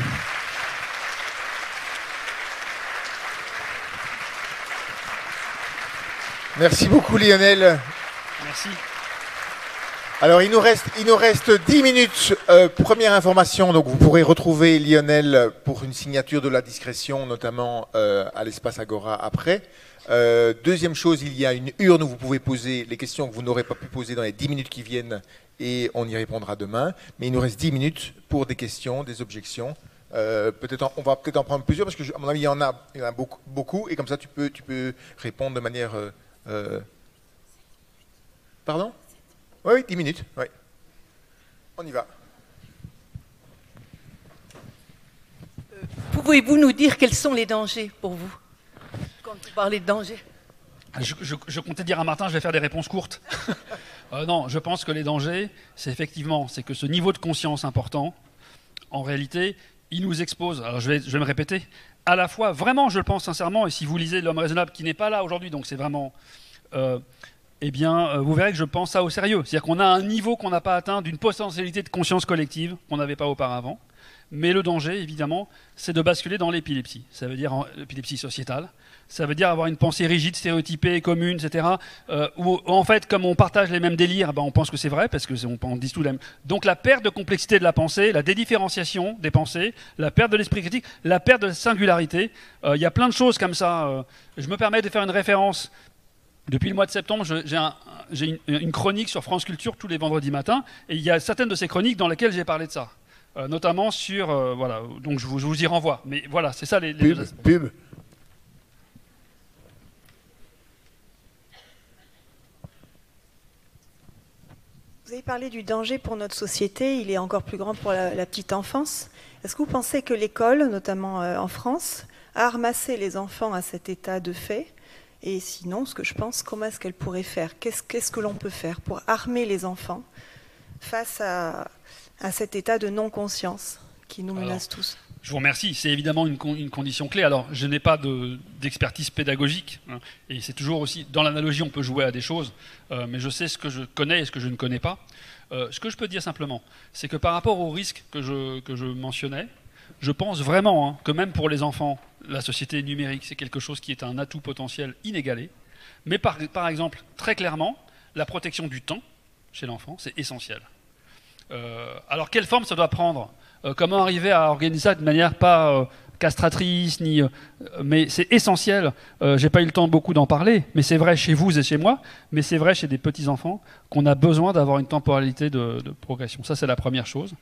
Merci beaucoup Lionel. Merci. Alors il nous reste, il nous reste dix minutes. Euh, première information, donc vous pourrez retrouver Lionel pour une signature de la discrétion, notamment euh, à l'espace Agora après. Euh, deuxième chose, il y a une urne où vous pouvez poser les questions que vous n'aurez pas pu poser dans les dix minutes qui viennent et on y répondra demain. Mais il nous reste dix minutes pour des questions, des objections. Euh, peut-être on va peut-être en prendre plusieurs parce que à mon avis il y en a, il y en a beaucoup, beaucoup et comme ça tu peux, tu peux répondre de manière... Euh, Euh... Pardon ? Oui, oui, dix minutes. Oui. On y va. Pour Pouvez-vous nous dire quels sont les dangers pour vous, quand vous parlez de danger? je, je, je comptais dire à Martin, je vais faire des réponses courtes. euh, non, je pense que les dangers, c'est effectivement, c'est que ce niveau de conscience important, en réalité, il nous expose, alors je vais, je vais me répéter, à la fois, vraiment, je le pense sincèrement, et si vous lisez L'homme raisonnable, qui n'est pas là aujourd'hui, donc c'est vraiment... Euh, eh bien, euh, vous verrez que je pense ça au sérieux. C'est-à-dire qu'on a un niveau qu'on n'a pas atteint d'une potentialité de conscience collective qu'on n'avait pas auparavant. Mais le danger, évidemment, c'est de basculer dans l'épilepsie. Ça veut dire l'épilepsie sociétale. Ça veut dire avoir une pensée rigide, stéréotypée, commune, et cetera. Euh, où, en fait, comme on partage les mêmes délires, ben, on pense que c'est vrai, parce qu'on on dit tout la même. Donc la perte de complexité de la pensée, la dédifférenciation des pensées, la perte de l'esprit critique, la perte de la singularité. Il euh, y a plein de choses comme ça. Euh, je me permets de faire une référence. Depuis le mois de septembre, j'ai un, une, une chronique sur France Culture tous les vendredis matins, et il y a certaines de ces chroniques dans lesquelles j'ai parlé de ça, euh, notamment sur, euh, voilà, donc je vous, je vous y renvoie. Mais voilà, c'est ça les, les pub, deux aspects. Pub. Vous avez parlé du danger pour notre société, il est encore plus grand pour la, la petite enfance. Est-ce que vous pensez que l'école, notamment euh, en France, a ramassé les enfants à cet état de fait? Et sinon, ce que je pense, comment est-ce qu'elle pourrait faire? Qu'est-ce qu'est-ce que l'on peut faire pour armer les enfants face à, à cet état de non-conscience qui nous menace Alors, tous? Je vous remercie. C'est évidemment une, une condition clé. Alors, je n'ai pas d'expertise pédagogique. Hein, et c'est toujours aussi, dans l'analogie, on peut jouer à des choses. Euh, mais je sais ce que je connais et ce que je ne connais pas. Euh, ce que je peux dire simplement, c'est que par rapport aux risques que je, que je mentionnais, je pense vraiment hein, que même pour les enfants, la société numérique, c'est quelque chose qui est un atout potentiel inégalé. Mais par, par exemple, très clairement, la protection du temps chez l'enfant, c'est essentiel. Euh, alors, quelle forme ça doit prendre? euh, Comment arriver à organiser ça de manière pas euh, castratrice, ni, euh, mais c'est essentiel. Euh, j'ai pas eu le temps beaucoup d'en parler, mais c'est vrai chez vous et chez moi, mais c'est vrai chez des petits-enfants qu'on a besoin d'avoir une temporalité de, de progression. Ça, c'est la première chose.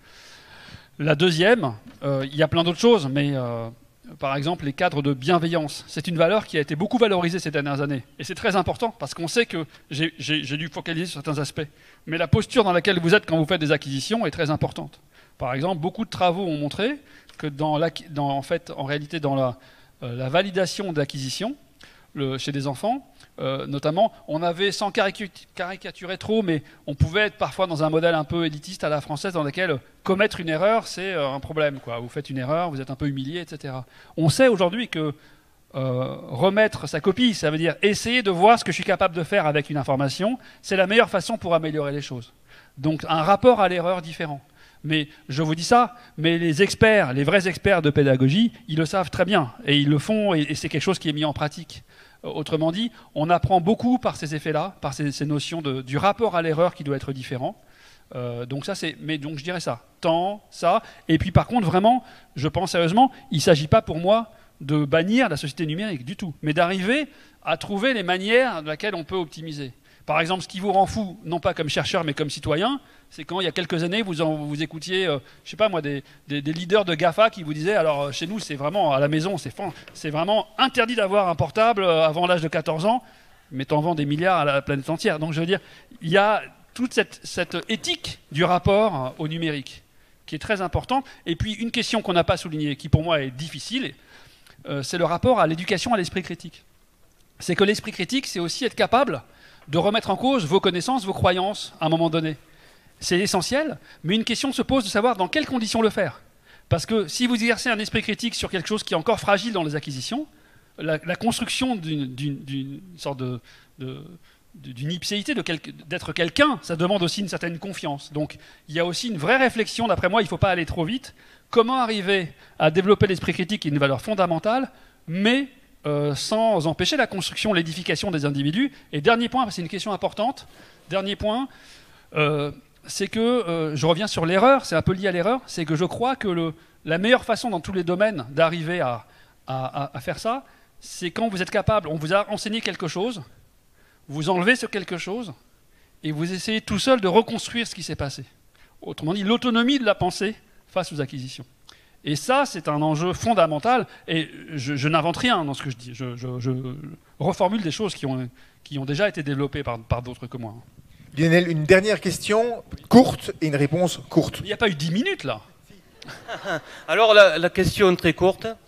La deuxième, euh, il y a plein d'autres choses, mais euh, par exemple les cadres de bienveillance. C'est une valeur qui a été beaucoup valorisée ces dernières années. Et c'est très important, parce qu'on sait que j'ai dû focaliser sur certains aspects. Mais la posture dans laquelle vous êtes quand vous faites des acquisitions est très importante. Par exemple, beaucoup de travaux ont montré que dans, la, dans en, fait, en réalité, dans la, euh, la validation d'acquisition chez des enfants, Euh, notamment, on avait, sans caricaturer trop, mais on pouvait être parfois dans un modèle un peu élitiste à la française dans lequel commettre une erreur, c'est euh, un problème, quoi. Vous faites une erreur, vous êtes un peu humilié, et cetera. On sait aujourd'hui que euh, remettre sa copie, ça veut dire essayer de voir ce que je suis capable de faire avec une information, c'est la meilleure façon pour améliorer les choses. Donc un rapport à l'erreur différent. Mais je vous dis ça, mais les experts, les vrais experts de pédagogie, ils le savent très bien, et ils le font, et, et c'est quelque chose qui est mis en pratique. Autrement dit, on apprend beaucoup par ces effets-là, par ces, ces notions de, du rapport à l'erreur qui doit être différent. Euh, donc ça, c'est, mais donc je dirais ça, temps, ça. Et puis par contre, vraiment, je pense sérieusement, il ne s'agit pas pour moi de bannir la société numérique du tout, mais d'arriver à trouver les manières de laquelle on peut optimiser. Par exemple, ce qui vous rend fou, non pas comme chercheur, mais comme citoyen, c'est quand il y a quelques années, vous, en, vous écoutiez, euh, je sais pas moi, des, des, des leaders de GAFA qui vous disaient, alors chez nous, c'est vraiment, à la maison, c'est vraiment interdit d'avoir un portable avant l'âge de quatorze ans, mais t'en vends des milliards à la planète entière. Donc je veux dire, il y a toute cette, cette éthique du rapport au numérique qui est très importante. Et puis une question qu'on n'a pas soulignée, qui pour moi est difficile, euh, c'est le rapport à l'éducation à l'esprit critique. C'est que l'esprit critique, c'est aussi être capable de remettre en cause vos connaissances, vos croyances à un moment donné. C'est essentiel, mais une question se pose de savoir dans quelles conditions le faire. Parce que si vous exercez un esprit critique sur quelque chose qui est encore fragile dans les acquisitions, la, la construction d'une sorte de, de, d'une ipséité, d'être quel, quelqu'un, ça demande aussi une certaine confiance. Donc il y a aussi une vraie réflexion, d'après moi, il ne faut pas aller trop vite. Comment arriver à développer l'esprit critique qui est une valeur fondamentale, mais Euh, sans empêcher la construction, l'édification des individus. Et dernier point, c'est une question importante, dernier point, euh, c'est que, euh, je reviens sur l'erreur, c'est un peu lié à l'erreur, c'est que je crois que le, la meilleure façon dans tous les domaines d'arriver à, à, à faire ça, c'est quand vous êtes capable, on vous a enseigné quelque chose, vous enlevez ce quelque chose, et vous essayez tout seul de reconstruire ce qui s'est passé. Autrement dit, l'autonomie de la pensée face aux acquisitions. Et ça, c'est un enjeu fondamental. Et je, je n'invente rien dans ce que je dis. Je, je, je reformule des choses qui ont, qui ont déjà été développées par, par d'autres que moi. Lionel, une dernière question courte et une réponse courte. Il n'y a pas eu dix minutes, là. Alors, la, la question très courte.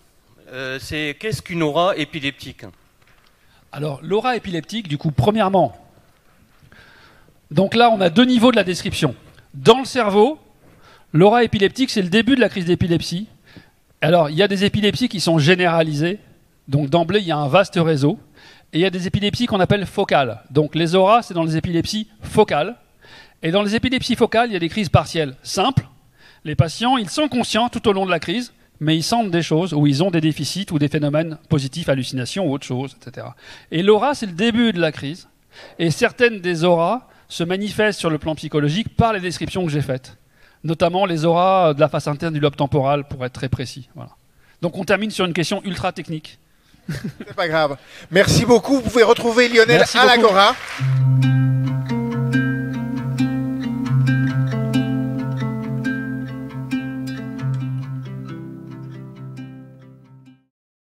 Euh, c'est qu'est-ce qu'une aura épileptique? Alors, l'aura épileptique, du coup, premièrement, donc là, on a deux niveaux de la description. Dans le cerveau, l'aura épileptique, c'est le début de la crise d'épilepsie. Alors, il y a des épilepsies qui sont généralisées. Donc, d'emblée, il y a un vaste réseau. Et il y a des épilepsies qu'on appelle focales. Donc, les auras, c'est dans les épilepsies focales. Et dans les épilepsies focales, il y a des crises partielles simples. Les patients, ils sont conscients tout au long de la crise, mais ils sentent des choses, ou ils ont des déficits, ou des phénomènes positifs, hallucinations, ou autre chose, et cetera. Et l'aura, c'est le début de la crise. Et certaines des auras se manifestent sur le plan psychologique par les descriptions que j'ai faites. Notamment les auras de la face interne du lobe temporal, pour être très précis. Voilà. Donc on termine sur une question ultra technique. C'est pas grave. Merci beaucoup. Vous pouvez retrouver Lionel Merci à beaucoup. l'Agora.